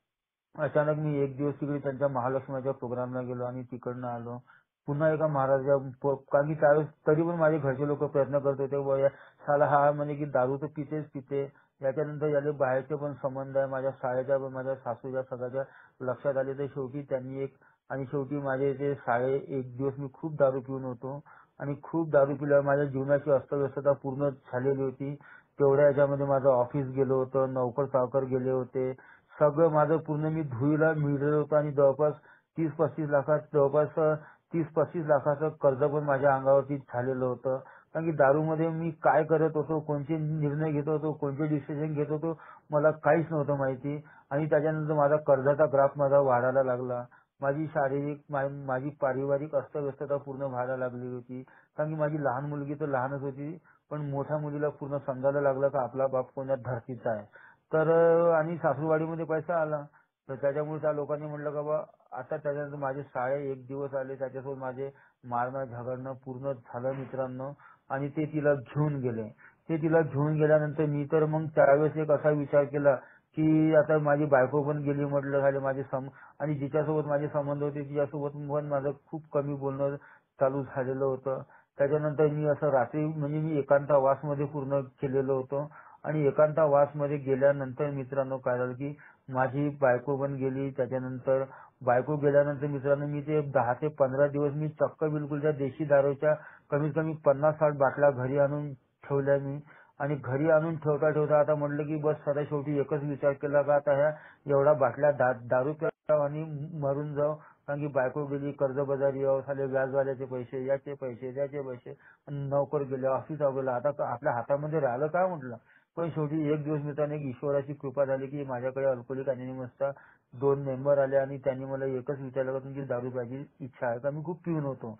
अचानक मी एक दिवस तिकडे त्यांच्या महालक्ष्मीच्या प्रोग्रामला गेलो आणि तिकडनं आलो. पुन्हा एका महाराजा कारण की त्यावेळेस तरी पण माझे घरचे लोक प्रयत्न करत होते बुवा साला हा म्हणे की दारू तर पितेच पिते, याच्यानंतर याले बाहेरचे पण संबंध आहे. माझ्या शाळेच्या पण माझ्या सासूच्या सगळ्याच्या लक्षात आले तर शेवटी त्यांनी एक आणि शेवटी माझे ते शाळे एक दिवस मी खूप दारू पिऊन होतो आणि खूप दारू पिल्यावर माझ्या जीवनाची अस्तव्यस्तता पूर्ण झालेली होती. तेवढ्या याच्यामध्ये माझं ऑफिस गेलो होतं, नोकर चाकर गेले होते, सगळं माझं पूर्ण मी धुईला मिळलेलं होतं आणि जवळपास तीस पस्तीस लाखात जवळपास तीस पस्तीस लाखाचं कर्ज पण माझ्या अंगावरती झालेलं होतं. कारण की दारूमध्ये मी काय करत होतो, कोणते निर्णय घेत होतो, कोणते डिसिजन घेत होतो मला काहीच नव्हतं माहिती. आणि त्याच्यानंतर माझा कर्जाचा ग्राफ माझा वाढायला लागला. माझी शारीरिक माझी पारिवारिक अस्तव्यस्तता पूर्ण व्हायला लागली होती. कारण की माझी लहान मुलगी तर लहानच होती पण मोठ्या मुलीला पूर्ण समजायला लागलं का आपला बाप कोणत्या धरतीचा आहे. तर आणि सासूरवाडीमध्ये पैसा आला तर त्याच्यामुळे त्या लोकांनी म्हटलं का बा आता त्याच्यानंतर माझे शाळे एक दिवस आले, त्याच्यासोबत माझे मारणं झगडणं पूर्ण झालं मित्रांनो. आणि ते तिला घेऊन गेले. ते तिला घेऊन गेल्यानंतर मी तर मग त्यावेळेस एक असा विचार केला की आता माझी बायको पण गेली म्हटलं झाले माझे सम आणि जिच्यासोबत माझे संबंध होते तिच्यासोबत पण माझं खूप कमी बोलणं चालू झालेलं होतं. त्याच्यानंतर मी असं रात्री म्हणजे मी एकांतवास मध्ये पूर्ण केलेलं होतं आणि एकांतवास मध्ये गेल्यानंतर मित्रांनो काय झालं की माझी बायको पण गेली. त्याच्यानंतर बायको गेल्यानंतर मित्रांनो मी ते दहा ते पंधरा दिवस मी चक्क बिलकुल त्या देशी दारूच्या कमीत कमी पन्नास साठ बाटल्या घरी आणून ठेवल्या मी. आणि घरी आणून ठेवता ठेवता आता म्हटलं की बस सदा शेवटी एकच विचार केला का आता ह्या एवढा बाटल्या दारू प्याव आणि मरून जाऊ. कारण की बायको गेली, कर्जबाजारी झाले, व्याजवाल्याचे पैसे, याचे पैसे, त्याचे पैसे, नोकर गेले, ऑफिस गेला, आता आपल्या हातामध्ये राहिलं काय म्हटलं. पण शेवटी एक दिवस मित्रांनो एक ईश्वराची कृपा झाली की माझ्याकडे अल्कोहोलिक अनॉनिमसचा दोन मेंबर आले आणि त्यांनी मला एकच विचारलं का तुमची दारू प्यायची इच्छा आहे का. मी खूप पिऊन होतो.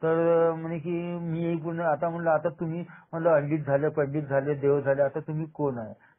तर म्हणे की मी पूर्ण आता म्हणलं आता तुम्ही म्हणलं अंडित झाले, पंडित झाले, देव झाले, आता तुम्ही कोण आहे.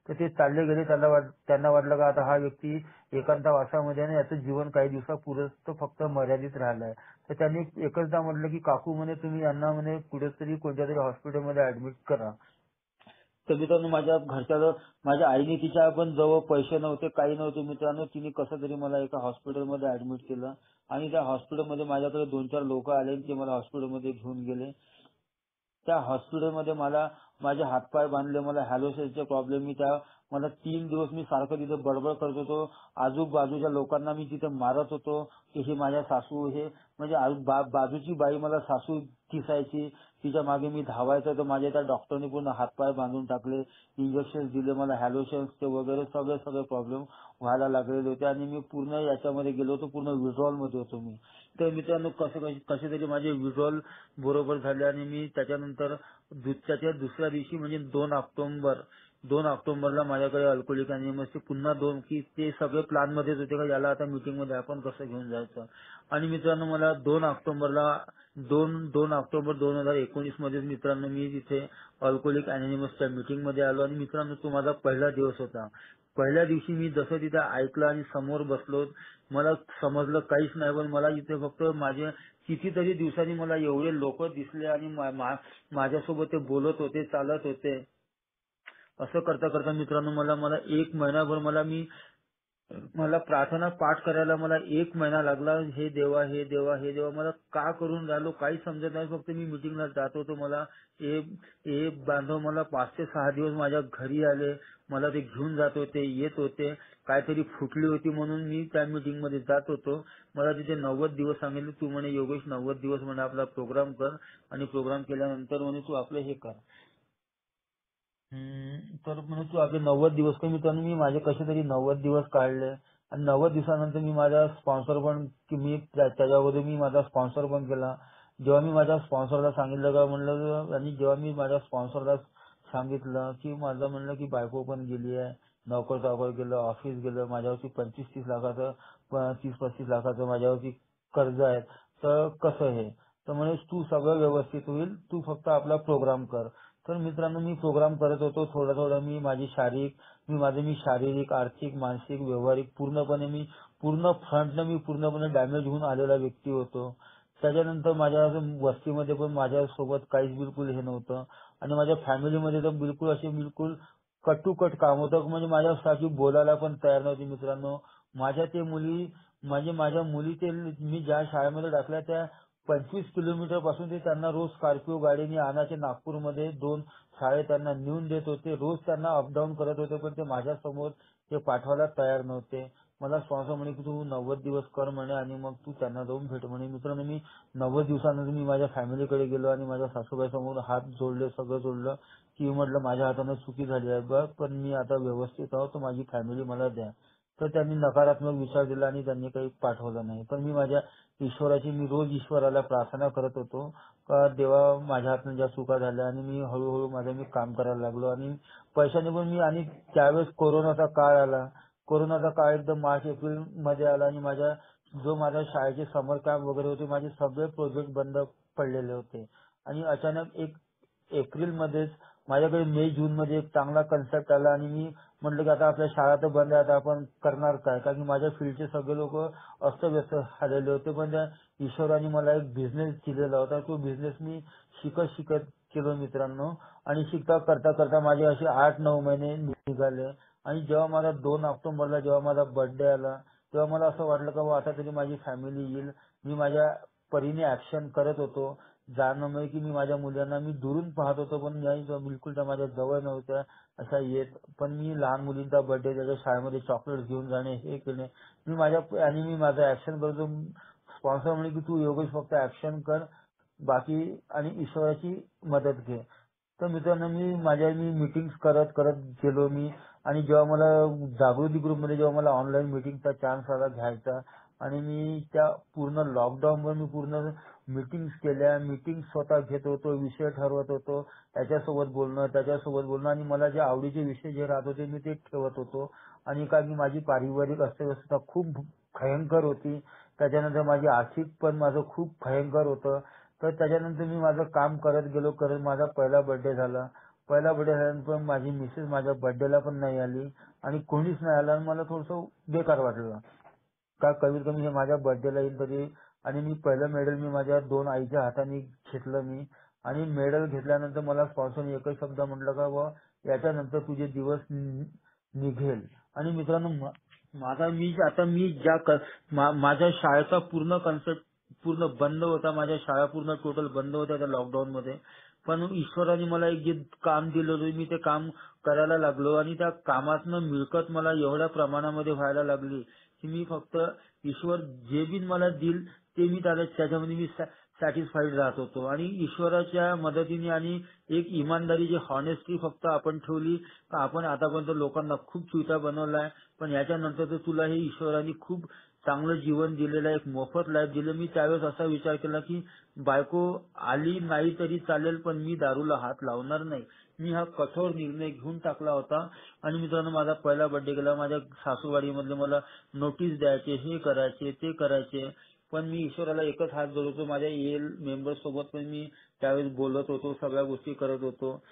तर ते चालले गेले. त्यांना वाट त्यांना वाटलं का आता हा व्यक्ती एकांतवासामध्ये आणि याचं जीवन काही दिवसापुरतं फक्त मर्यादित राहिलंय. तर त्यांनी एकचदा म्हटलं की काकू म्हणे तुम्ही यांना म्हणे कुठेतरी कोणत्या तरी हॉस्पिटलमध्ये ऍडमिट करा. तर मित्रांनो माझ्या घरच्या माझ्या आईने तिच्या पण जवळ पैसे नव्हते काही नव्हते मित्रांनो. तिने कसं तरी मला एका हॉस्पिटलमध्ये ऍडमिट केलं आणि त्या हॉस्पिटलमध्ये माझ्याकडे दोन चार लोक आले आणि ते मला हॉस्पिटलमध्ये घेऊन गेले. त्या हॉस्पिटलमध्ये मला माझे हातपाय बांधले. मला हॅलोसेलचे प्रॉब्लेम मी त्या मला तीन दिवस मी सारखं तिथे बडबड करत होतो. आजूबाजूच्या लोकांना मी तिथे मारत होतो की हे माझ्या सासू हे म्हणजे आजू- बा- बाजूची बाई मला सासू दिसायची. तिच्या मागे मी धावायचं तर माझ्या त्या डॉक्टरने पूर्ण हातपाय बांधून टाकले. इंजेक्शन दिले मला हॅलोसेल्सचे वगैरे सगळे सगळे प्रॉब्लेम व्हायला लागलेले होते आणि मी पूर्ण याच्यामध्ये गेलो होतो. पूर्ण विड्रॉल मध्ये होतो मी. तर मित्रांनो कसं कसे तरी माझे विड्रॉल बरोबर झाले आणि मी त्याच्यानंतर दु- त्याच्या दुसऱ्या दिवशी म्हणजे दोन ऑक्टोबर दोन ऑक्टोबरला माझ्याकडे अल्कोहोलिक अनोनिमसचे पुन्हा दोन की ते सगळे प्लॅन मध्येच होते का याला आता मीटिंग मध्ये आपण कसं घेऊन जायचं. आणि मित्रांनो मला दोन ऑक्टोबरला दोन दोन ऑक्टोबर दोन हजार एकोणीस मध्ये मित्रांनो मी तिथे अल्कोहोलिक अनोनिमसच्या मीटिंग मध्ये आलो. आणि मित्रांनो तो माझा पहिला दिवस होता. पहिल्या दिवशी मी जसं तिथे ऐकलं आणि समोर बसलो मला समजलं काहीच नाही. पण मला इथे फक्त माझे कितीतरी दिवसांनी मला एवढे लोक दिसले आणि मा- मा- माझ्यासोबत ते बोलत होते चालत होते. असं करता करता मित्रांनो मला मला एक महिनाभर मला मी मला प्रार्थना पाठ करायला मला एक महिना लागला. हे देवा हे देवा हे देवा मला का करून राहिलो काही समजत नाही. फक्त मी मिटिंगला जात होतो. मला हे बांधव मला पाच ते सहा दिवस माझ्या घरी आले. मला ते घेऊन जात होते येत होते. काहीतरी फुटली होती म्हणून मी त्या मीटिंग मध्ये जात होतो. मला तिथे नव्वद दिवस सांगितले तू म्हणे योगेश नव्वद दिवस म्हणे आपला प्रोग्राम कर आणि प्रोग्राम केल्यानंतर म्हणे तू आपलं हे कर. हम्म, तर म्हणे तू आपले नव्वद दिवस कर. मित्रांनो मी माझे कसे तरी नव्वद दिवस काढले आणि नव्वद दिवसानंतर मी माझा स्पॉन्सर पण की मी त्या- त्याच्या अगोदर मी माझा स्पॉन्सर पण केला. जेव्हा मी माझ्या स्पॉन्सरला सांगितलं का म्हणलं आणि जेव्हा मी माझ्या स्पॉन्सरला सांगितलं की माझं म्हणलं की बायको पण गेली आहे नोकर चाकर गेलं ऑफिस गेलं माझ्यावरती पंचवीस तीस लाखाचं प- तीस पस्तीस लाखाचं माझ्यावरती कर्ज आहे तर कसं हे तर म्हणे तू सगळं व्यवस्थित होईल तू फक्त आपला प्रोग्राम कर. तर मित्रांनो मी प्रोग्राम करत होतो थोडं थोडं मी माझी शारीरिक मी माझे मी शारीरिक आर्थिक मानसिक व्यवहारिक पूर्णपणे मी पूर्ण फ्रंटनं मी पूर्णपणे डॅमेज होऊन आलेला व्यक्ती होतो. त्याच्यानंतर माझ्या वस्तीमध्ये पण माझ्यासोबत काहीच बिलकुल हे नव्हतं आणि माझ्या फॅमिलीमध्ये तर बिलकुल असे बिलकुल कट टू कट काम होतं म्हणजे माझ्यासाठी बोलायला पण तयार नव्हती. मित्रांनो माझ्या ते मुली म्हणजे माझ्या मुली ते मी ज्या शाळेमध्ये टाकल्या त्या पंचवीस किलोमीटर पासून ते त्यांना रोज स्कॉर्पिओ गाडीने आणायचे नागपूरमध्ये दोन शाळे त्यांना नेऊन देत होते. रोज त्यांना अपडाऊन करत होते पण ते माझ्यासमोर ते पाठवायला तयार नव्हते. मला स्पॉन्सर म्हणे की तू नव्वद दिवस कर म्हणे आणि मग तू त्यांना जाऊन भेट म्हणे. मित्रांनो मी नव्वद दिवसानंतर मी माझ्या फॅमिलीकडे गेलो आणि माझ्या सासूबाई समोर हात जोडले सगळं जोडलं की म्हटलं माझ्या हाताने चुकी झाली आहे बघ पण मी आता व्यवस्थित आहोत तर माझी फॅमिली मला द्या. तर त्यांनी नकारात्मक विचार दिला आणि त्यांनी काही पाठवलं नाही. पण मी माझ्या ईश्वराची मी रोज ईश्वराला प्रार्थना करत होतो का देवा माझ्या हातून ज्या चुका झाल्या आणि मी हळूहळू माझं मी काम करायला लागलो आणि पैशाने पण मी आणि त्यावेळेस कोरोनाचा काळ आला. कोरोनाचा काळ एकदम मार्च एप्रिल मध्ये आला आणि माझ्या जो माझ्या शाळेचे समर कॅम्प वगैरे होते माझे सगळे प्रोजेक्ट बंद पडलेले होते आणि अचानक एक एप्रिल मध्येच माझ्याकडे मे जून मध्ये एक चांगला कन्सेप्ट आला आणि मी म्हटलं की आता आपल्या शाळा तर बंद आहे आता आपण करणार काय कारण की माझ्या फील्डचे सगळे लोक अस्तव्यस्त झालेले होते. पण त्या ईश्वराने मला एक बिझनेस दिलेला होता तो बिझनेस मी शिकत शिकत केलो मित्रांनो आणि शिकता करता करता माझे असे आठ नऊ महिने निघाले आणि जेव्हा माझा दोन ऑक्टोबरला जेव्हा माझा बर्थडे आला तेव्हा मला असं वाटलं का आता तरी माझी फॅमिली येईल. मी माझ्या परीने ऍक्शन करत होतो. जाणं म्हणजे की मी माझ्या मुलांना मी दुरून पाहत होतो पण या बिलकुल त्या माझ्या जवळ नव्हत्या अशा येत. पण मी लहान मुलींचा बर्थडे त्याच्या शाळेमध्ये चॉकलेट घेऊन जाणे हे केले मी माझ्या आणि मी माझं ऍक्शन करतो. स्पॉन्सर म्हणे की तू योगेश फक्त ऍक्शन कर बाकी आणि ईश्वराची मदत घे. तर मित्रांनो मी माझ्या मी मीटिंग्स करत करत गेलो मी आणि जेव्हा मला जागृती ग्रुपमध्ये जेव्हा मला ऑनलाईन मीटिंगचा चान्स आला घ्यायचा आणि मी त्या पूर्ण लॉकडाऊनवर मी पूर्ण मीटिंग्स केल्या मीटिंग स्वतः घेत होतो विषय ठरवत होतो त्याच्यासोबत बोलणं त्याच्यासोबत बोलणं आणि मला जे आवडीचे विषय जे राहत होते मी ते ठेवत होतो. आणि कारण की माझी पारिवारिक अर्थव्यवस्था खूप भयंकर होती त्याच्यानंतर माझी आर्थिक पण माझं खूप भयंकर होतं. तर त्याच्यानंतर मी माझं काम करत गेलो करत माझा पहिला बर्थडे झाला. पहिला बर्थडे झाल्यानंतर पण माझी मिसेस माझ्या बर्थडेला पण नाही आली आणि कोणीच नाही आला आणि मला थोडंसं बेकार वाटलं. का कमीत कमी हे माझ्या बर्थडेला येईल तरी. आणि मी पहिलं मेडल मी माझ्या दोन आईच्या हाताने घेतलं मी. आणि मेडल घेतल्यानंतर मला स्पॉन्सरने एकच शब्द म्हटलं का बुवा याच्यानंतर तुझे दिवस नि- निघेल. आणि मित्रांनो मा- माझा मी आता मी ज्या क- मा- माझ्या शाळेचा पूर्ण कन्सेप्ट पूर्ण बंद होता. माझ्या शाळा पूर्ण टोटल बंद होत्या त्या लॉकडाऊन मध्ये. पण ईश्वराने मला एक जे काम दिलं होतं मी ते काम करायला लागलो आणि त्या कामातनं मिळकत मला एवढ्या प्रमाणामध्ये व्हायला लागली की मी फक्त ईश्वर जे बी मला देईल ते मी त्याला त्याच्यामध्ये मी सॅटिस्फाईड राहत होतो. आणि ईश्वराच्या मदतीने आणि एक इमानदारीची हॉनेस्टी फक्त आपण ठेवली तर आपण आतापर्यंत लोकांना खूप चुत्या बनवलाय. पण याच्यानंतर तर तुला हे ईश्वराने खूप चांगलं जीवन दिलेलं आहे, एक मोफत लाईफ दिलं. मी त्यावेळेस असा विचार केला की बायको आली नाही तरी चालेल पण मी दारूला हात लावणार नाही. मी हा कठोर निर्णय घेऊन टाकला होता. आणि मित्रांनो माझा पहिला बर्थडे गेला. माझ्या सासूवाडीमधले मला नोटीस द्यायचे, हे करायचे ते करायचे. पण मी ईश्वराला एकच हात जोडतो. माझ्या एल मेंबर सोबत पण मी त्यावेळेस बोलत होतो, सगळ्या गोष्टी करत होतो.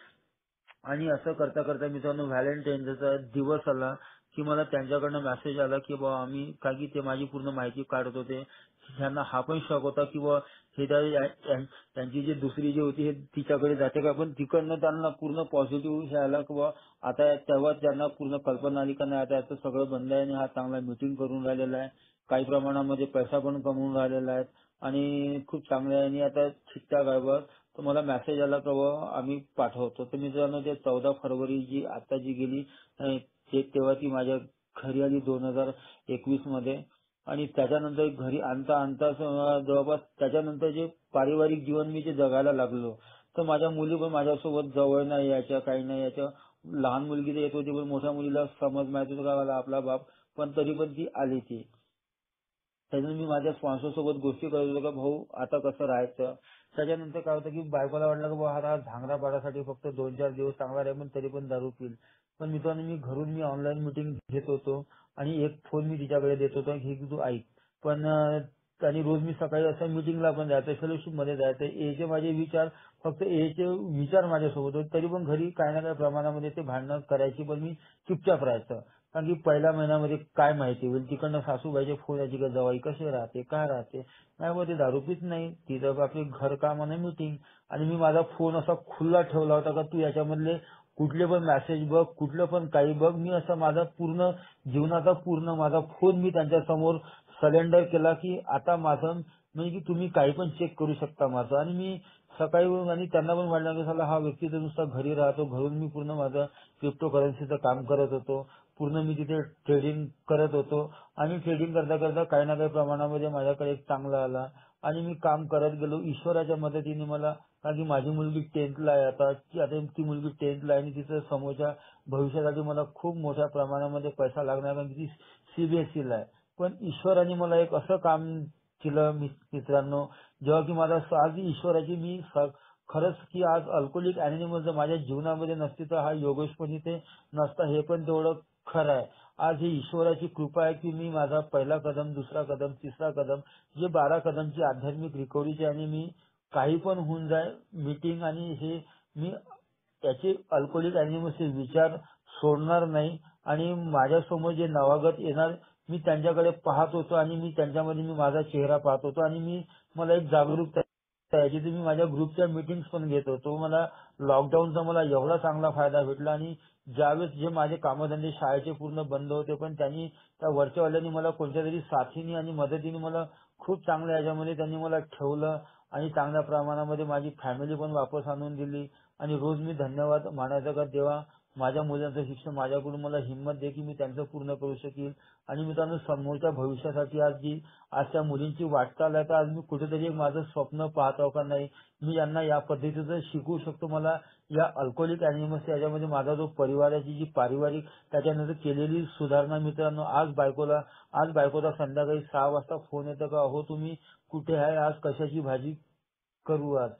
आणि असं करता करता मित्रांनो व्हॅलेंटाईनचा दिवस आला की मला त्यांच्याकडनं मेसेज आला की बाबा आम्ही का की ते माझी पूर्ण माहिती काढत होते. त्यांना हा पण शॉक होता की बाबा हे त्या- त्या- त्यांची जी दुसरी जी होती हे तिच्याकडे जाते का. पण तिकडनं त्यांना पूर्ण पॉझिटिव्ह हे आला की बाबा आता तेव्हा त्यांना पूर्ण कल्पना आली का नाही आता याचं सगळं बंद आहे आणि हा चांगला मीटिंग करून राहिलेला आहे. काही प्रमाणामध्ये पैसा पण कमवून राहिलेला आहे आणि खूप चांगलं आहे आणि आता ठीकठाक आहे बघ. तर मला मेसेज आला का बाबा आम्ही पाठवतो. तर मित्रांनो ते चौदा फरवरी जी आता जी गेली अं, ते तेव्हा ती माझ्या घरी आली दोन हजार एकवीस मध्ये. आणि त्याच्यानंतर घरी आणता आणता स- जवळपास त्याच्यानंतर जे पारिवारिक जीवन मी जे जगायला लागलो तर माझ्या मुली पण माझ्यासोबत जवळ नाही यायच्या काही नाही याच्या. लहान मुलगी तर येत होती पण मोठ्या मुलीला समज माहिती होतं का मला आपला बाप. पण तरी पण ती आली ती. त्याच्यानं मी माझ्या स्पॉन्सर सोबत गोष्टी करत होतो का भाऊ आता कसं राहायचं. त्याच्यानंतर काय होतं की बायकोला वाटलं की बुवा हा झांगरा पाडासाठी फक्त दोन चार दिवस चांगला राहील पण तरी पण दारू पिल. पण मित्रांनो मी घरून मी ऑनलाईन मिटिंग घेत होतो आणि एक फोन मी तिच्याकडे देत होतो की हे तू ऐक. पण अं, आणि रोज मी सकाळी असं मिटिंगला पण जायचं, फेलोशिप मध्ये जायचं. याचे माझे विचार फक्त याचे विचार माझ्यासोबत होते. तरी पण घरी काही ना काही प्रमाणामध्ये ते भांडणं करायची पण मी चुपचाप राहायचं. कारण की पहिल्या महिन्यामध्ये काय माहिती होईल तिकडनं सासूबाईचे फोन यायची का जवाई कसे राहते काय राहते. नाही बा ते दारू पित नाही तिथं आपली घरकाम आणि मिटिंग. आणि मी माझा फोन असा खुला ठेवला होता का तू याच्यामधले कुठले पण मेसेज बघ कुठलं पण काही बघ. मी असं माझा पूर्ण जीवनाचा पूर्ण माझा फोन मी त्यांच्या समोर सरेंडर केला की आता माझं म्हणजे की तुम्ही काही पण चेक करू शकता माझं. आणि मी सकाळी उठून आणि त्यांना पण वाटलं की साला हा व्यक्ती तर नुसता घरी राहतो. घरून मी पूर्ण माझं क्रिप्टो करन्सीचं काम करत होतो. पूर्ण मी तिथे ट्रेडिंग करत होतो. आणि ट्रेडिंग करता करता काही ना काही प्रमाणामध्ये माझ्याकडे एक चांगला आला. आणि मी काम करत गेलो ईश्वराच्या मदतीने मला. कारण की माझी मुलगी टेन्थला आहे आता. ती आता ती मुलगी टेन्थला आहे आणि तिचं समोरच्या भविष्यासाठी मला खूप मोठ्या प्रमाणामध्ये पैसा लागणार कारण की ती सीबीएसईला आहे. पण ईश्वराने मला एक असं काम केलं मित- मित्रांनो जेव्हा की माझा आज ईश्वराची मी स- खरंच की आज अल्कोहोलिक अॅनिमल जर माझ्या जीवनामध्ये नसती तर हा योगेश पण इथे नसता हे पण तेवढं खरं आहे. आज ही ईश्वराची कृपा आहे की मी माझा पहिला कदम दुसरा कदम तिसरा कदम जे बारा कदमची आध्यात्मिक रिकव्हरीची आणि मी काही पण होऊन जाय मीटिंग आणि हे मी त्याचे अल्कोहोलिक अॅनिमल्सचे विचार सोडणार नाही. आणि माझ्यासमोर जे नवागत येणार मी त्यांच्याकडे पाहत होतो आणि मी त्यांच्यामध्ये मी माझा चेहरा पाहत होतो आणि मी मला एक जागरूकता याची तर मी माझ्या ग्रुपच्या मीटिंग्स पण घेत होतो. मला लॉकडाऊनचा मला एवढा चांगला फायदा भेटला. आणि ज्यावेळेस जे माझे कामधंदे शाळेचे पूर्ण बंद होते पण त्यांनी त्या वरच्यावाल्यांनी मला कोणत्या तरी साथीने आणि मदतीने मला खूप चांगल्या याच्यामध्ये त्यांनी मला ठेवलं. आणि चांगल्या प्रमाणामध्ये माझी फॅमिली पण वापस आणून दिली. आणि रोज मी धन्यवाद मानायचा का देवा माझ्या मुलांचं शिक्षण माझ्याकडून मला हिंमत दे की मी त्यांचं पूर्ण करू शकेल. आणि मित्रांनो समोरच्या भविष्यासाठी आज जी आज त्या मुलींची वाटचाल आहे तर आज मी कुठेतरी एक माझं स्वप्न पाहतो का नाही मी यांना या पद्धतीचं शिकवू शकतो. मला या अल्कोहोलिक अॅनिमल्स याच्यामध्ये माझा जो परिवाराची जी पारिवारिक त्याच्यानंतर केलेली सुधारणा मित्रांनो आज बायकोला आज बायकोला संध्याकाळी सहा वाजता फोन येतो का हो तुम्ही कुठे आहे आज कशाची भाजी करू आज.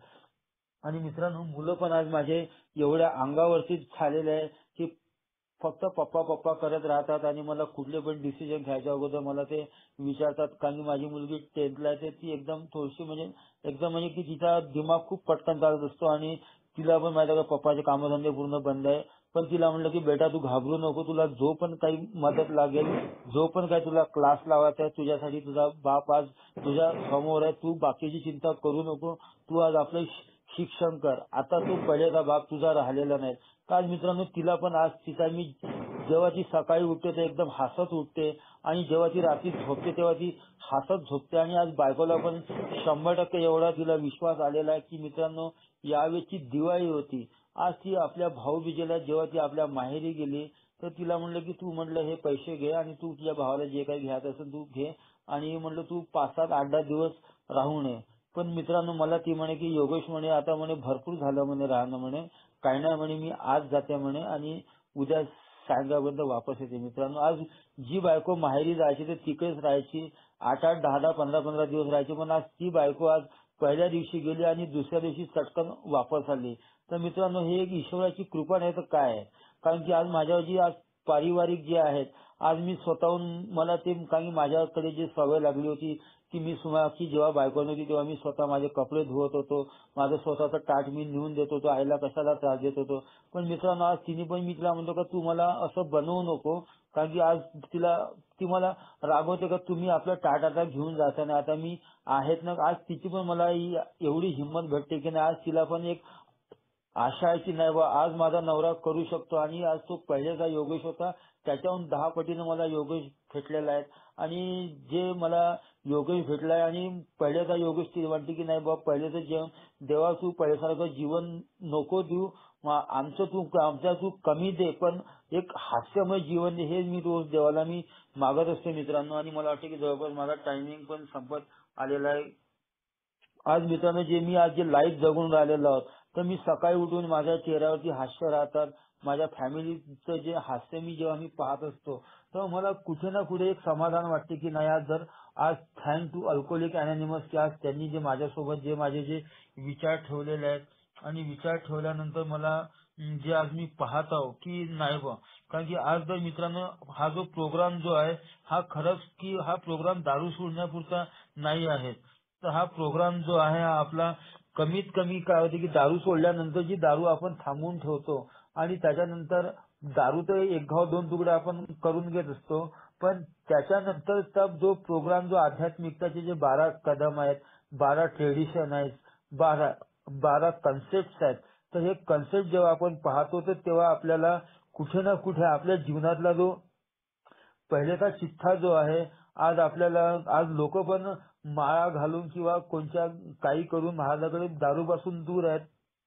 आणि मित्रांनो मुलं पण आज माझे एवढ्या अंगावरती झालेले आहे की फक्त पप्पा पप्पा करत राहतात. आणि मला कुठले पण डिसिजन घ्यायच्या अगोदर मला ते विचारतात. कारण की माझी मुलगी टेन्थला आहे ती एकदम थोडीशी म्हणजे एकदम म्हणजे की तिचा दिमाग खूप पटकन चालत असतो. आणि तिला पण माहिती आहे का पप्पाचे कामधंदे पूर्ण बंद आहे, पण तिला म्हणलं की बेटा तू घाबरू नको, तुला जो पण काही मदत लागेल, जो पण काही तुला क्लास लावायचा आहे, तुझ्यासाठी तुझा बाप आज तुझ्या समोर आहे, तू बाकीची चिंता करू नको, तू आज आपलं शिक्षण कर. आता तू पहिलेचा भाग तुझा राहिलेला नाही. काल मित्रांनो तिला पण आज तिचा मी जेव्हा ती सकाळी उठते तर एकदम हसत उठते आणि जेव्हा ती रात्री झोपते तेव्हा ती हसत झोपते आणि आज बायकोला पण शंभर टक्के एवढा तिला विश्वास आलेला आहे की मित्रांनो यावेळची दिवाळी होती. आज ती आपल्या भाऊबीजेला जेव्हा ती आपल्या माहेरी गेली तर तिला म्हणलं की तू म्हणलं हे पैसे घे आणि तू तुझ्या भावाला जे काही घ्यायचं असेल तू घे आणि म्हणलं तू पाच सात आठ दहा दिवस राहू नये. पण मित्रांनो मला ती म्हणे की योगेश म्हणे आता म्हणे भरपूर झालं म्हणे राहणं म्हणे, काही नाही म्हणे मी आज जाते म्हणे आणि उद्या सायंकाळपर्यंत वापस येते. मित्रांनो आज जी बायको माहेरी जायची तर तिकडेच राहायची, आठ आठ दहा दहा पंधरा पंधरा दिवस राहायची, पण आज ती बायको आज पहिल्या दिवशी गेली आणि दुसऱ्या दिवशी चटकन वापस आली. तर मित्रांनो हे एक ईश्वराची कृपा नाही तर काय आहे. कारण की आज माझ्यावर जी आज पारिवारिक जे आहेत आज मी स्वतःहून मला ते काही माझ्याकडे जी सवय लागली होती की मी की जेव्हा बायको नव्हती तेव्हा मी स्वतः माझे कपडे धुवत होतो, माझं स्वतःचं ताट मी नेऊन देत होतो, आईला कशाला त्रास देत होतो. पण मित्रांनो आज तिने पण मी तिला म्हणतो का तू मला असं बनवू नको, कारण की आज तिला ती मला रागवते का तुम्ही आपलं ताट आता घेऊन जाता नाही, आता मी आहेत ना. आज तिची पण मला एवढी हिंमत भेटते की नाही आज तिला पण एक आशा आहे की नाही बा आज माझा नवरा करू शकतो आणि आज तो पहिलेचा योगेश होता त्याच्याहून दहा पटीनं मला योगेश भेटलेला आहे आणि जे मला योगेश भेटलाय आणि पहिल्याचा योगेश ती वाटते की नाही बाबा पहिल्याचं जेवण देवा तू पहिल्यासारखं जीवन नको देऊ, आमचं तू आमच्या तू कमी दे पण एक हास्यमय जीवन दे, हे मी रोज देवाला मी मागत असते मित्रांनो. आणि मला वाटतं की जवळपास माझा टायमिंग पण संपत आलेला आहे. आज मित्रांनो जे मी आज जे लाईफ जगून राहिलेलो आहोत तर मी सकाळी उठून माझ्या चेहऱ्यावरती हास्य राहतात, माझ्या फॅमिलीचं जे हास्य मी जेव्हा मी पाहत असतो तेव्हा मला कुठे ना कुठे एक समाधान वाटते की नाही आज जर आज थँक टू अल्कोहोलिक अनॉनिमस की आज त्यांनी जे माझ्यासोबत जे माझे जे विचार ठेवलेले आहेत आणि विचार ठेवल्यानंतर मला जे आज मी पाहत आहो की नाही बा, कारण की आज जर मित्रांनो हा जो प्रोग्राम जो आहे हा खरंच की हा प्रोग्राम दारू सोडण्यापुरता नाही आहे, तर हा प्रोग्राम जो आहे हा आपला कमीत कमी काय होते की दारू सोडल्यानंतर जी दारू आपण थांबवून ठेवतो आणि त्याच्यानंतर दारू तर एक घाव दोन तुकडे आपण करून घेत असतो, पण त्याच्यानंतरचा जो प्रोग्राम जो आध्यात्मिकताचे जे बारा कदम आहेत, बारा ट्रेडिशन आहेत, बारा बारा कन्सेप्ट आहेत, तर हे कन्सेप्ट जेव्हा आपण पाहतो तर तेव्हा आपल्याला कुठे ना कुठे आपल्या जीवनातला जो पहिलेचा चिठ्ठा जो आहे आज आपल्याला आज लोक पण माळा घालून किंवा कोणत्या काही करून महाराजाकडे दारूपासून दूर आहेत,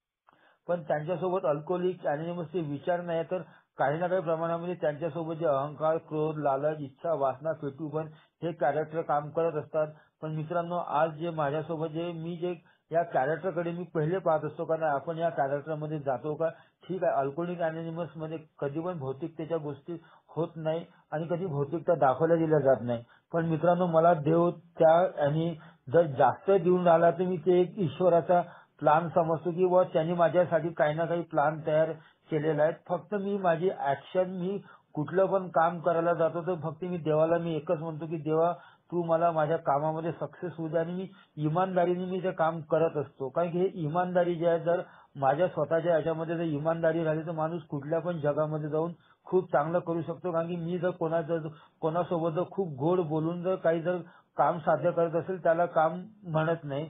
पण त्यांच्यासोबत अल्कोहोलिक अनॉनिमसचे विचार नाही तर काही ना काही प्रमाणामध्ये त्यांच्यासोबत जे अहंकार, क्रोध, लालच, इच्छा, वासना, पेटू पण हे कॅरेक्टर काम करत असतात. पण मित्रांनो आज जे माझ्यासोबत जे मी जे या कॅरेक्टरकडे मी पहिले पाहत असतो का नाही आपण या कॅरेक्टरमध्ये जातो का, ठीक आहे अल्कोहोलिक अनॉनिमस मध्ये कधी पण भौतिकतेच्या गोष्टी होत नाही आणि कधी भौतिकता दाखवल्या दिल्या जात नाही. पण मित्रांनो मला देव त्या आणि जर जास्त देऊन राहिला तर मी ते एक ईश्वराचा प्लान समजतो की बुवा त्यांनी माझ्यासाठी काही ना काही प्लान तयार केलेला आहे. फक्त मी माझी ऍक्शन मी कुठलं पण काम करायला जातो तर फक्त मी देवाला मी एकच म्हणतो की देवा तू मला माझ्या कामामध्ये सक्सेस होऊ दे आणि मी इमानदारीने मी ते काम करत असतो. कारण की हे इमानदारी जे आहे जर माझ्या स्वतःच्या याच्यामध्ये जर इमानदारी राहिली तर माणूस कुठल्या पण जगामध्ये जाऊन खूप चांगलं करू शकतो. कारण की मी जर कोणाचं कोणासोबत जर खूप गोड बोलून जर काही जर काम साध्य करत असेल त्याला काम म्हणत नाही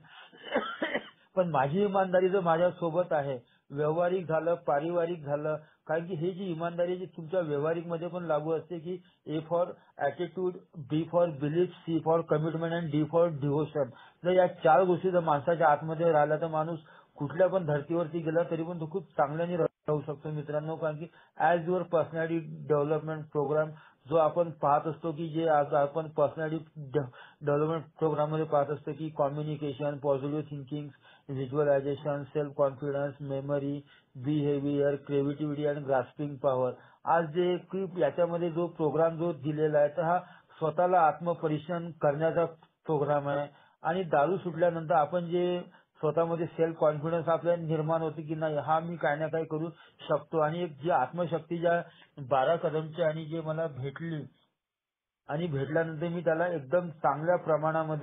पण माझी इमानदारी जर माझ्या सोबत आहे, व्यवहारिक झालं, पारिवारिक झालं, कारण की हे जी इमानदारी जी तुमच्या व्यवहारिक मध्ये पण लागू असते की A for attitude, B for belief, C for commitment and D for devotion. जर या चार गोष्टी जर माणसाच्या आतमध्ये राहिल्या तर माणूस कुठल्या पण धर्तीवरती गेला तरी पण तो खूप चांगल्याने राहू शकतो मित्रांनो. कारण की as your personality development programme जो आपण पाहत असतो की जे आज आपण पर्सनॅलिटी डेव्हलपमेंट प्रोग्राम मध्ये पाहत असतो की communication, positive thinking, visualisation, self confidence, memory, behaviour, creativity and grasping power. आज जे की याच्यामध्ये जो प्रोग्राम जो दिलेला आहे तर हा स्वतःला आत्मपरीक्षण करण्याचा प्रोग्राम आहे. आणि दारू सुटल्यानंतर आपण जे स्वतःमध्ये सेल्फ कॉन्फिडन्स आपल्या निर्माण होते की नाही हा मी काही ना काही करू शकतो आणि एक जी आत्मशक्ती ज्या बारा कदमची आणि जे मला भेटली आणि भेटल्यानंतर मी त्याला एकदम चांगल्या प्रमाणामध्ये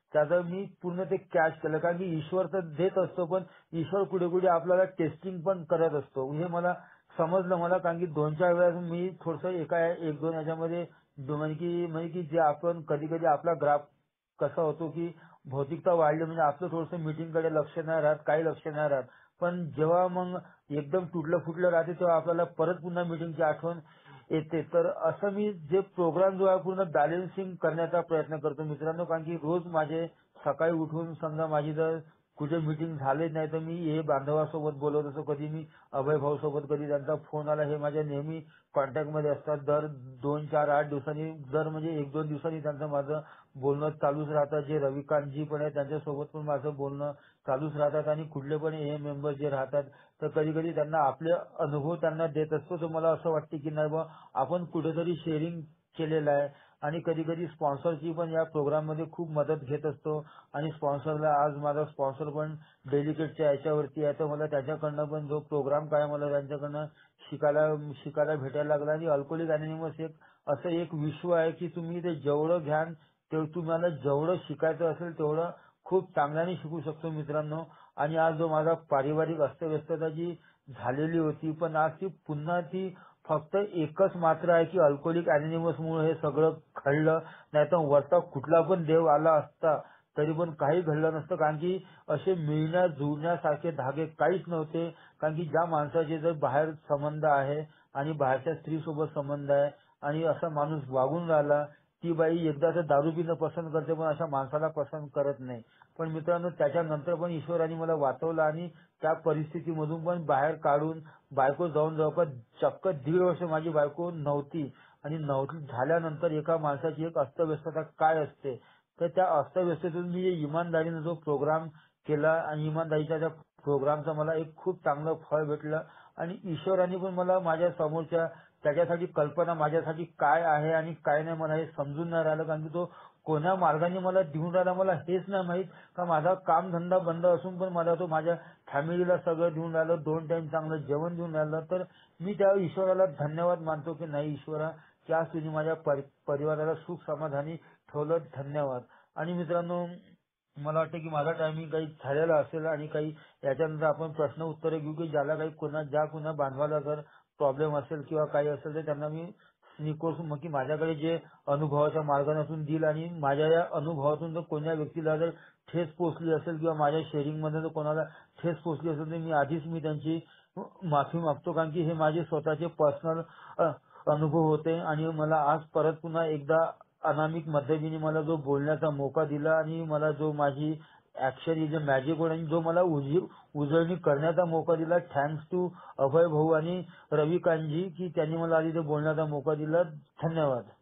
त्याचं मी पूर्ण ते कॅच केलं. कारण की ईश्वर तर देत असतो, पण ईश्वर कुठे कुठे आपल्याला टेस्टिंग पण करत असतो. हे मला समजलं मला. कारण की दोन चार वेळा मी थोडंसं एका एक दोन याच्यामध्ये म्हणजे की म्हणजे की जे आपण कधी कधी आपला ग्राफ कसा होतो की भौतिकता वाढली म्हणजे आपलं थोडंसं मीटिंगकडे लक्ष नाही राहत, काही लक्ष नाही राहत. पण जेव्हा मग एकदम तुटलं फुटलं राहते तेव्हा आपल्याला परत पुन्हा मीटिंगची आठवण येते. तर असं मी जे प्रोग्राम जो आहे पूर्ण बॅलन्सिंग करण्याचा प्रयत्न करतो मित्रांनो. कारण की रोज माझे सकाळी उठून समजा माझी जर कुठे मीटिंग झाले नाही तर मी हे बांधवासोबत बोलत असतो. कधी मी अभय भाऊ सोबत कधी त्यांचा फोन आला, हे माझ्या नेहमी कॉन्टॅक्ट मध्ये असतात. दर दोन चार आठ दिवसांनी दर म्हणजे एक दोन दिवसांनी त्यांचं माझं बोलणं चालूच राहतं. जे रविकांतजी पण आहे त्यांच्यासोबत पण माझं बोलणं चालूच राहतात. आणि कुठले पण हे मेंबर जे राहतात तर कधी कधी त्यांना आपले अनुभव त्यांना देत असतो. तर मला असं वाटते की नाही बा आपण कुठेतरी शेअरिंग केलेलं आहे. आणि कधी कधी स्पॉन्सरची पण या प्रोग्राम मध्ये खूप मदत घेत असतो. आणि स्पॉन्सरला आज माझा स्पॉन्सर पण डेलिकेटच्या याच्यावरती आहे. तर मला त्याच्याकडनं पण जो प्रोग्राम काय मला त्यांच्याकडनं शिकायला शिकायला भेटायला लागला. आणि अल्कोहोलिक अनोनिमस एक असं एक विश्व आहे की तुम्ही ते जेवढं घ्याल तेवढं तुम्हाला जेवढं शिकायचं असेल तेवढं खूप चांगल्याने शिकू शकतो मित्रांनो. आणि आज जो माझा पारिवारिक अस्तव्यस्तता जी झालेली होती, पण आज ती पुन्हा ती फक्त एकच मात्र आहे की अल्कोहोलिक अनोनिमस मुळे हे सगळं घडलं. नाहीतर वरचा कुठला पण देव आला असता तरी पण काही घडलं नसतं. कारण की असे मिळण्या जुळण्यासारखे धागे काहीच नव्हते. कारण की ज्या माणसाचे जर बाहेर संबंध आहे आणि बाहेरच्या स्त्री सोबत संबंध आहे आणि असा माणूस वागून राहिला, ती बाई एकदा तर दारू पिणं पसंत करते पण अशा माणसाला पसंत करत नाही. पण मित्रांनो त्याच्यानंतर पण ईश्वराने मला वाचवलं आणि त्या परिस्थितीमधून पण बाहेर काढून बायको जाऊन जवळपास चक्क दीड वर्ष माझी बायको नव्हती. आणि नव्हती झाल्यानंतर एका माणसाची एक अस्तव्यस्तता काय असते, तर त्या अस्तव्यस्ततेतून मी इमानदारीने जो प्रोग्राम केला आणि इमानदारीच्या त्या प्रोग्रामचं मला एक खूप चांगलं फळ भेटलं. आणि ईश्वराने पण मला माझ्या समोरच्या त्याच्यासाठी कल्पना माझ्यासाठी काय आहे आणि काय नाही मला हे समजून नाही राहिलं. कारण की तो कोण्या मार्गाने मला देऊन राहिला मला हेच नाही माहित. का माझा कामधंदा बंद असून पण मला तो माझ्या फॅमिलीला सगळं देऊन राहिलं, दोन टाइम चांगलं जेवण देऊन राहिलं. तर मी त्या ईश्वराला धन्यवाद मानतो की नाही ईश्वरा की आज तुम्ही माझ्या परि- परिवाराला सुख समाधानी ठेवलं, धन्यवाद. आणि मित्रांनो मला वाटतं की माझा टायमिंग काही झालेला असेल आणि काही याच्यानंतर आपण प्रश्न उत्तरे घेऊ की ज्याला काही कोणा ज्या कोणा बांधवाला जर प्रॉब्लेम असेल किंवा काही असेल तर त्यांना मी निकोस मग की माझ्याकडे जे अनुभवाच्या मार्गातून देईल. आणि माझ्या या अनुभवातून जर कोणत्या व्यक्तीला जर ठेस पोचली असेल किंवा माझ्या शेअरिंग मध्ये जर कोणाला ठेस पोचली असेल तर मी आधीच मी त्यांची माफी मागतो. कारण की हे माझे स्वतःचे पर्सनल अनुभव होते. आणि मला आज परत पुन्हा एकदा अनामिक मध्यस्थीने मला जो बोलण्याचा मौका दिला आणि मला जो माझी ऍक्च्युअली जे मॅजिक आणि जो मला उजी- उजळणी करण्याचा मौका दिला, थँक्स टू अभय भाऊ आणि रविकांतजी की त्यांनी मला आधी ते बोलण्याचा मौका दिला. धन्यवाद.